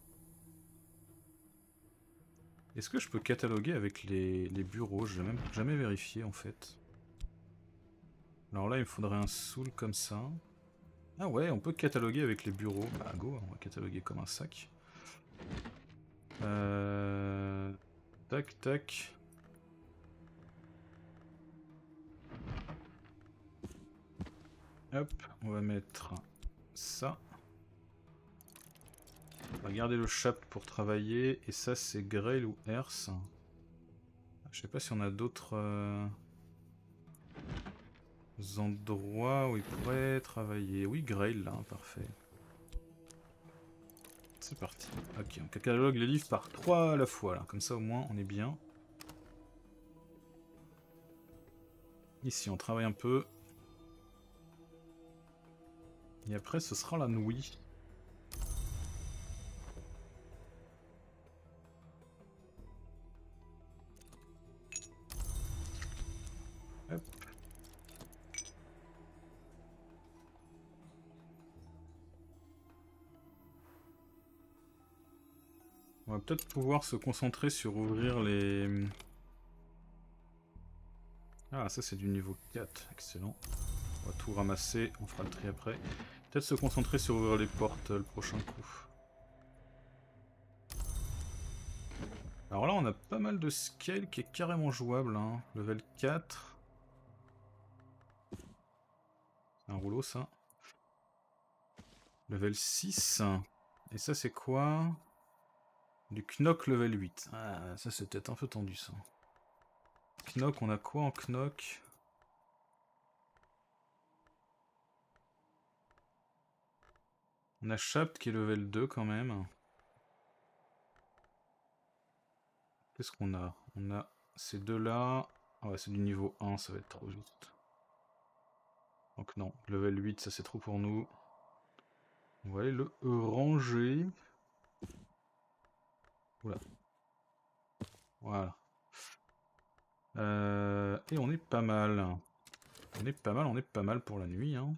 Est-ce que je peux cataloguer avec les, les bureaux? Je n'ai même jamais vérifié en fait. Alors là il me faudrait un soul comme ça. Ah ouais, on peut cataloguer avec les bureaux. Bah go, on va cataloguer comme un sac. Euh... Tac tac. Hop, on va mettre ça. On va garder le chapt pour travailler. Et ça c'est Grail ou Herse. Je sais pas si on a d'autres euh... endroits où il pourrait travailler. Oui, Grail là, parfait. C'est parti. Ok, on catalogue les livres par trois à la fois là. Comme ça au moins on est bien. Ici on travaille un peu. Et après ce sera la nuit. Hop. On va peut-être pouvoir se concentrer sur ouvrir les... Ah ça c'est du niveau quatre, excellent. On va tout ramasser, on fera le tri après. Peut-être se concentrer sur ouvrir les portes euh, le prochain coup. Alors là on a pas mal de scale qui est carrément jouable, hein. Level quatre. C'est un rouleau ça. Level six. Et ça c'est quoi? Du Knock level huit. Ah ça c'est peut-être un peu tendu ça. Knock, on a quoi en Knock? On a Shapt qui est level deux quand même. Qu'est-ce qu'on a? On a ces deux-là. Ah ouais, c'est du niveau un, ça va être trop juste. Donc non, level huit, ça c'est trop pour nous. On va aller le ranger. Oula. Voilà. Euh, et on est pas mal. On est pas mal, on est pas mal pour la nuit, hein.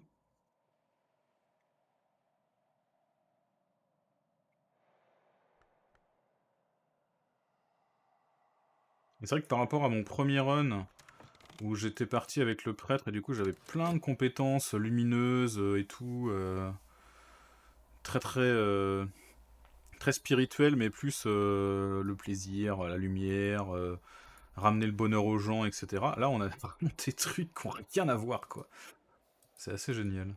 C'est vrai que par rapport à mon premier run, où j'étais parti avec le prêtre, et du coup j'avais plein de compétences lumineuses et tout, euh, très très euh, très spirituel, mais plus euh, le plaisir, la lumière, euh, ramener le bonheur aux gens, et cetera. Là on a vraiment des trucs qui n'ont rien à voir, quoi. C'est assez génial.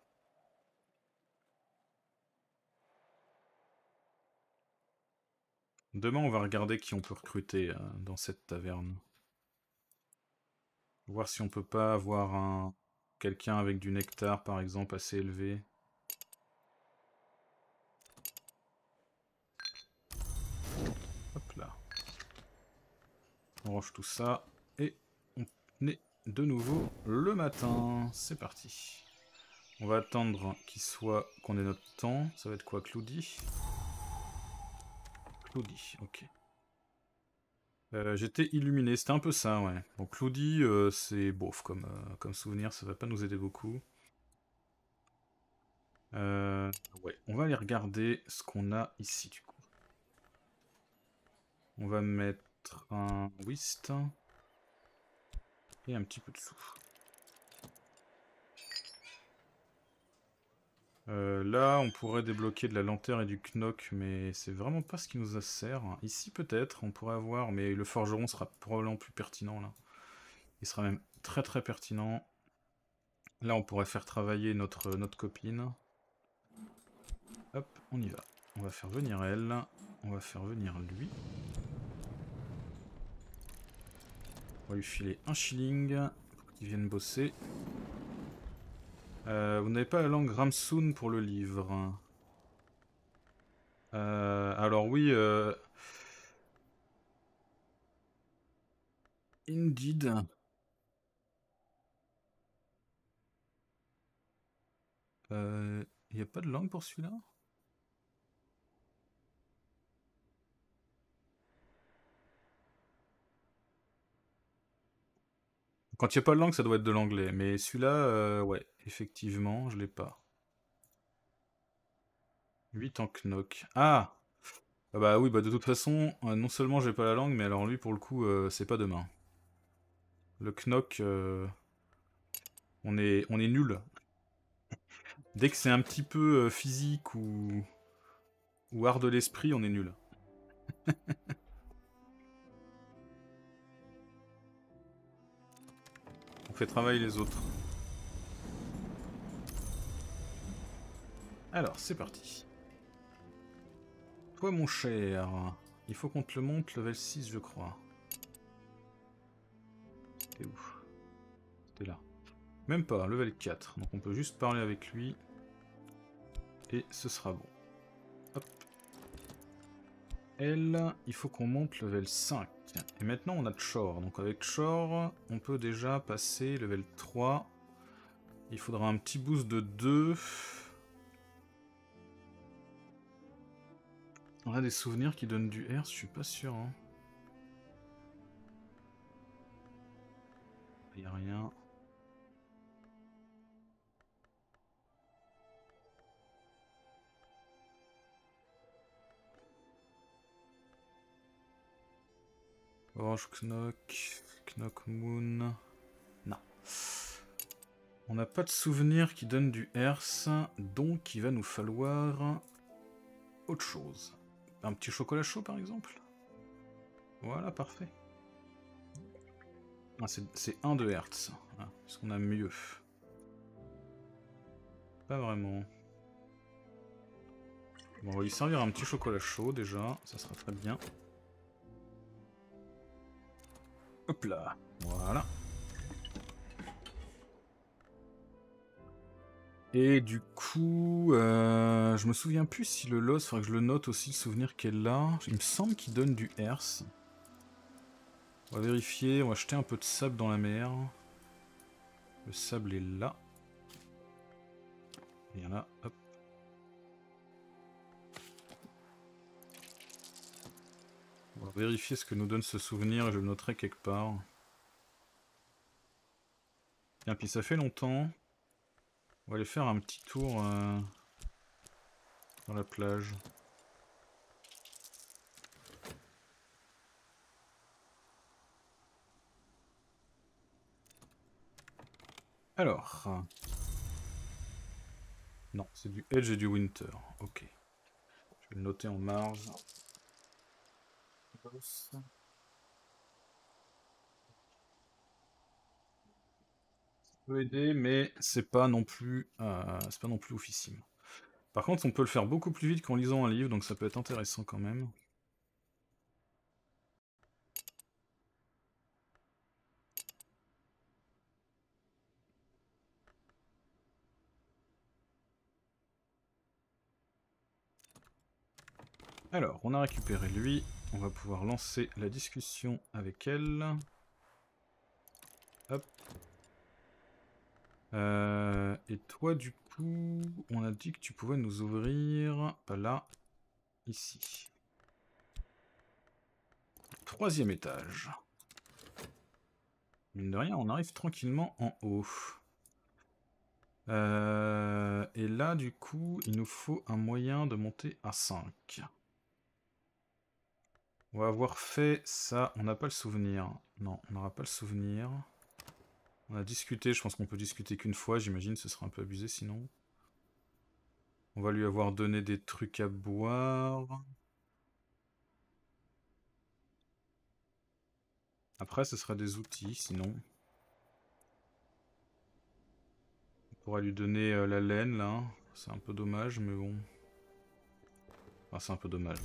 Demain on va regarder qui on peut recruter euh, dans cette taverne. Voir si on peut pas avoir un quelqu'un avec du nectar par exemple assez élevé. Hop là. On range tout ça et on est de nouveau le matin. C'est parti. On va attendre qu'il soit qu'on ait notre temps. Ça va être quoi, Cloudy? Cloudy, ok. Euh, J'étais illuminé, c'était un peu ça, ouais. Bon, Cloudy, euh, c'est bof comme, euh, comme souvenir, ça va pas nous aider beaucoup. Euh, ouais, on va aller regarder ce qu'on a ici, du coup. On va mettre un whist et un petit peu de sous. Euh, là, on pourrait débloquer de la lanterne et du knock, mais c'est vraiment pas ce qui nous sert. Ici, peut-être, on pourrait avoir, mais le forgeron sera probablement plus pertinent, là. Il sera même très très pertinent. Là, on pourrait faire travailler notre, notre copine. Hop, on y va. On va faire venir elle. On va faire venir lui. On va lui filer un shilling pour qu'il vienne bosser. Euh, vous n'avez pas la langue Ramsoon pour le livre. Euh, alors oui... Euh... Indeed. Il euh, n'y a pas de langue pour celui-là? Quand il n'y a pas de langue, ça doit être de l'anglais. Mais celui-là, euh, ouais, effectivement, je l'ai pas. huit en knock. Ah! Ah bah oui, bah de toute façon, euh, non seulement j'ai pas la langue, mais alors lui, pour le coup, euh, c'est pas demain. Le knock, euh, on est, on est nul. Dès que c'est un petit peu euh, physique ou, ou art de l'esprit, on est nul. On fait travailler les autres. Alors, c'est parti. Toi, mon cher, il faut qu'on te le monte, level six, je crois. T'es où? T'es là. Même pas, level quatre. Donc on peut juste parler avec lui. Et ce sera bon. Hop. Elle, il faut qu'on monte level cinq. Et maintenant on a Chor. Donc avec Chor, on peut déjà passer level trois. Il faudra un petit boost de deux. On a des souvenirs qui donnent du R, je suis pas sûr. Hein. Il n'y a rien. Orange Knock, Knock Moon. Non. On n'a pas de souvenir qui donne du herse, donc il va nous falloir autre chose. Un petit chocolat chaud par exemple. Voilà, parfait. Ah, c'est un de hertz. Ah, est-ce qu'on a mieux? Pas vraiment. Bon, on va lui servir un petit chocolat chaud déjà, ça sera très bien. Hop là, voilà. Et du coup, euh, je me souviens plus si le loss, faudrait que je le note aussi, le souvenir qu'elle a. Il me semble qu'il donne du herse. On va vérifier, on va jeter un peu de sable dans la mer. Le sable est là. Il y en a, hop. On va vérifier ce que nous donne ce souvenir et je le noterai quelque part. Et puis ça fait longtemps. On va aller faire un petit tour euh, dans la plage. Alors. Non, c'est du Edge et du Winter. Ok. Je vais le noter en marge. Ça peut aider, mais c'est pas non plus, euh, c'est pas non plus oufissime. Par contre, on peut le faire beaucoup plus vite qu'en lisant un livre, donc ça peut être intéressant quand même. Alors, on a récupéré lui. On va pouvoir lancer la discussion avec elle. Hop. Euh, et toi, du coup, on a dit que tu pouvais nous ouvrir, pas là, ici. Troisième étage. Mine de rien, on arrive tranquillement en haut. Euh, et là, du coup, il nous faut un moyen de monter à cinq. On va avoir fait ça. On n'a pas le souvenir. Non, on n'aura pas le souvenir. On a discuté. Je pense qu'on peut discuter qu'une fois. J'imagine ce sera un peu abusé sinon. On va lui avoir donné des trucs à boire. Après, ce sera des outils sinon. On pourra lui donner euh, la laine là. C'est un peu dommage, mais bon. Enfin, c'est un peu dommage.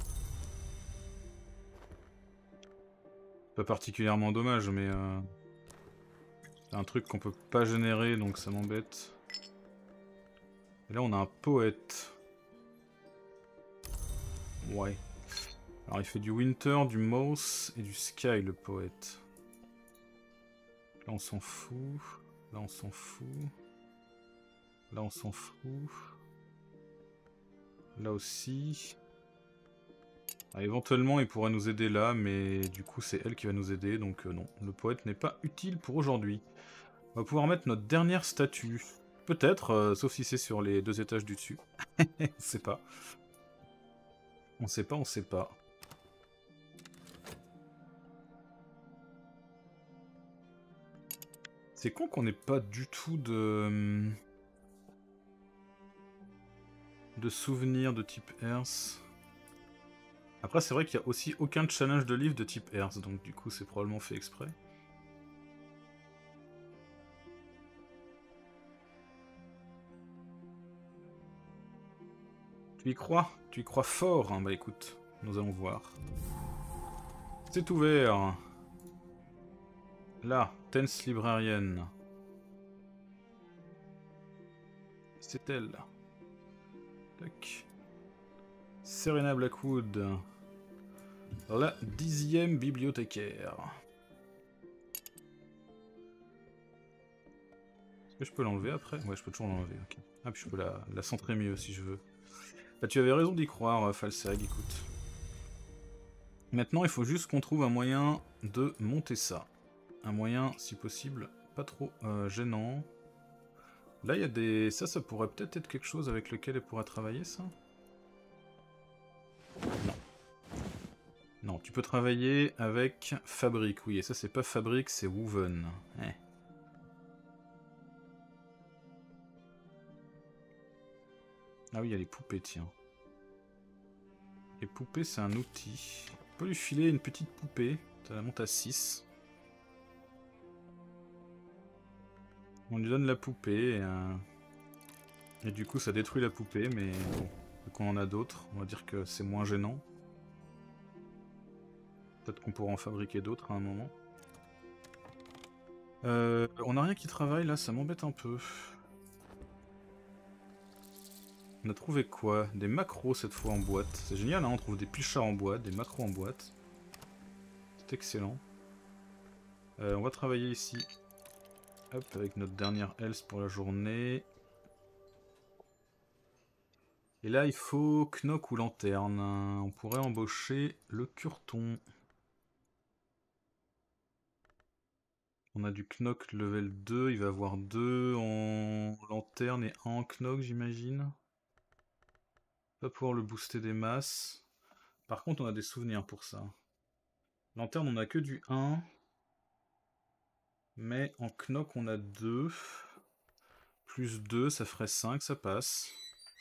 Pas particulièrement dommage, mais euh, c'est un truc qu'on peut pas générer, donc ça m'embête. Et là, on a un poète. Ouais. Alors, il fait du winter, du mouse et du sky, le poète. Là, on s'en fout. Là, on s'en fout. Là, on s'en fout. Là aussi. Ah, éventuellement, il pourrait nous aider là, mais du coup, c'est elle qui va nous aider, donc euh, non. Le poète n'est pas utile pour aujourd'hui. On va pouvoir mettre notre dernière statue. Peut-être, euh, sauf si c'est sur les deux étages du dessus. On sait pas. On sait pas, on sait pas. C'est con qu'on n'ait pas du tout de... de souvenirs de type Earth. Après, c'est vrai qu'il n'y a aussi aucun challenge de livre de type Earth, donc du coup, c'est probablement fait exprès. Tu y crois? Tu y crois fort, hein? Bah écoute, nous allons voir. C'est ouvert. Là, Tense Librarienne. C'est elle. Tac. Serena Blackwood. La dixième bibliothécaire. Est-ce que je peux l'enlever après? Ouais, je peux toujours l'enlever, ok. Ah, puis je peux la, la centrer mieux si je veux. Bah, tu avais raison d'y croire, Falseg, écoute. Maintenant, il faut juste qu'on trouve un moyen de monter ça. Un moyen, si possible, pas trop euh, gênant. Là, il y a des... Ça, ça pourrait peut-être être quelque chose avec lequel elle pourra travailler, ça? Non. Non, tu peux travailler avec Fabrique, oui. Et ça, c'est pas Fabrique, c'est Woven. Eh. Ah oui, il y a les poupées, tiens. Les poupées, c'est un outil. On peut lui filer une petite poupée. Ça la monte à six. On lui donne la poupée. Et, euh... et du coup, ça détruit la poupée. Mais bon, vu qu'on en a d'autres, on va dire que c'est moins gênant. Peut-être qu'on pourra en fabriquer d'autres à un moment. Euh, on n'a rien qui travaille là, ça m'embête un peu. On a trouvé quoi? Des macros cette fois en boîte. C'est génial, hein, on trouve des pichards en boîte, des macros en boîte. C'est excellent. Euh, on va travailler ici. Hop, avec notre dernière health pour la journée. Et là, il faut knock ou lanterne. On pourrait embaucher le curton. On a du knock level deux, il va avoir deux en lanterne et un en knock, j'imagine. Pas pouvoir le booster des masses. Par contre, on a des souvenirs pour ça. Lanterne, on a que du un. Mais en knock, on a deux. Plus deux, ça ferait cinq, ça passe.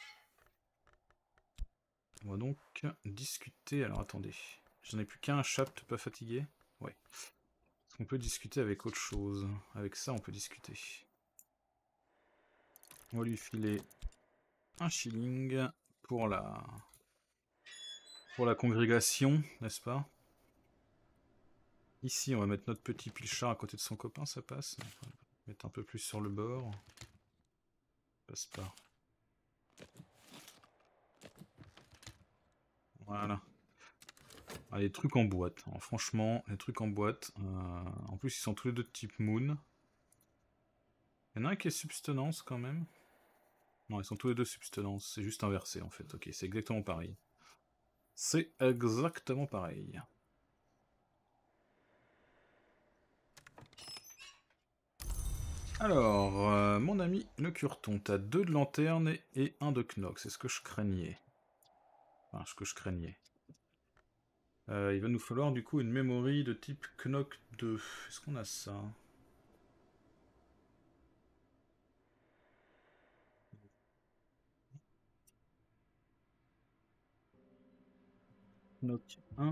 On va donc discuter. Alors attendez. J'en ai plus qu'un, Chapt, pas fatigué? Ouais. Est-ce qu'on peut discuter avec autre chose? Avec ça, on peut discuter. On va lui filer un shilling pour la... pour la congrégation, n'est-ce pas? Ici, on va mettre notre petit pilchard à côté de son copain, ça passe. On va mettre un peu plus sur le bord. Passe pas. Voilà. Ah, les trucs en boîte. Alors, franchement, les trucs en boîte. Euh, en plus, ils sont tous les deux de type Moon. Il y en a un qui est substance quand même. Non, ils sont tous les deux substance. C'est juste inversé en fait. Ok, c'est exactement pareil. C'est exactement pareil. Alors, euh, mon ami le curton, t'as deux de lanterne et un de knock. C'est ce que je craignais. Enfin, ce que je craignais. Euh, il va nous falloir du coup une memory de type knock deux. Est-ce qu'on a ça? Knock un.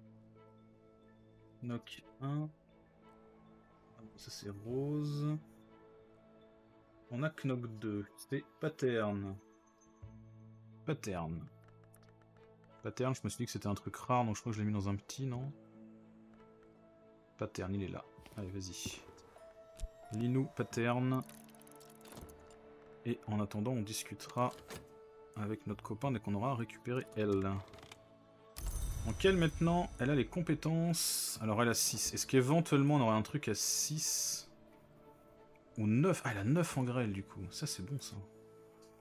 Knock un. Ça c'est rose. On a knock deux. C'est pattern. Pattern. Pattern, je me suis dit que c'était un truc rare, donc je crois que je l'ai mis dans un petit, non? Pattern, il est là. Allez, vas-y. Lis-nous pattern. Et en attendant, on discutera avec notre copain dès qu'on aura récupéré elle. Donc elle maintenant, elle a les compétences. Alors elle a six. Est-ce qu'éventuellement on aurait un truc à six ou neuf? Ah, elle a neuf en grêle du coup. Ça c'est bon ça.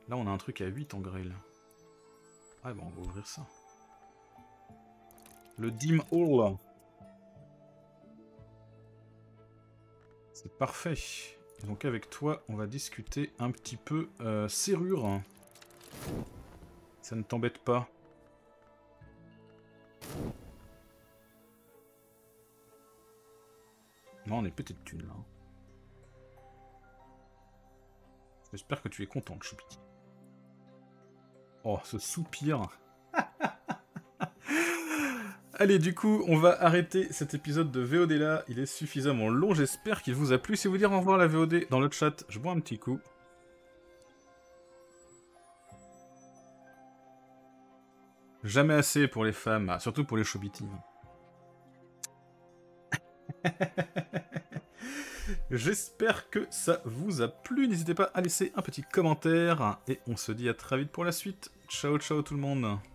Là, on a un truc à huit en grêle. Ah, bah on va ouvrir ça. Le Dim Hall. C'est parfait. Et donc avec toi, on va discuter un petit peu euh, serrure. Ça ne t'embête pas? Non, on est peut-être thunes là. J'espère que tu es contente, Choupiti. Oh, ce soupir. Allez, du coup, on va arrêter cet épisode de V O D là. Il est suffisamment long, j'espère qu'il vous a plu. Si vous dire au revoir à la V O D dans le chat, je bois un petit coup. Jamais assez pour les femmes, surtout pour les Choupiti. J'espère que ça vous a plu. N'hésitez pas à laisser un petit commentaire. Et on se dit à très vite pour la suite. Ciao, ciao tout le monde.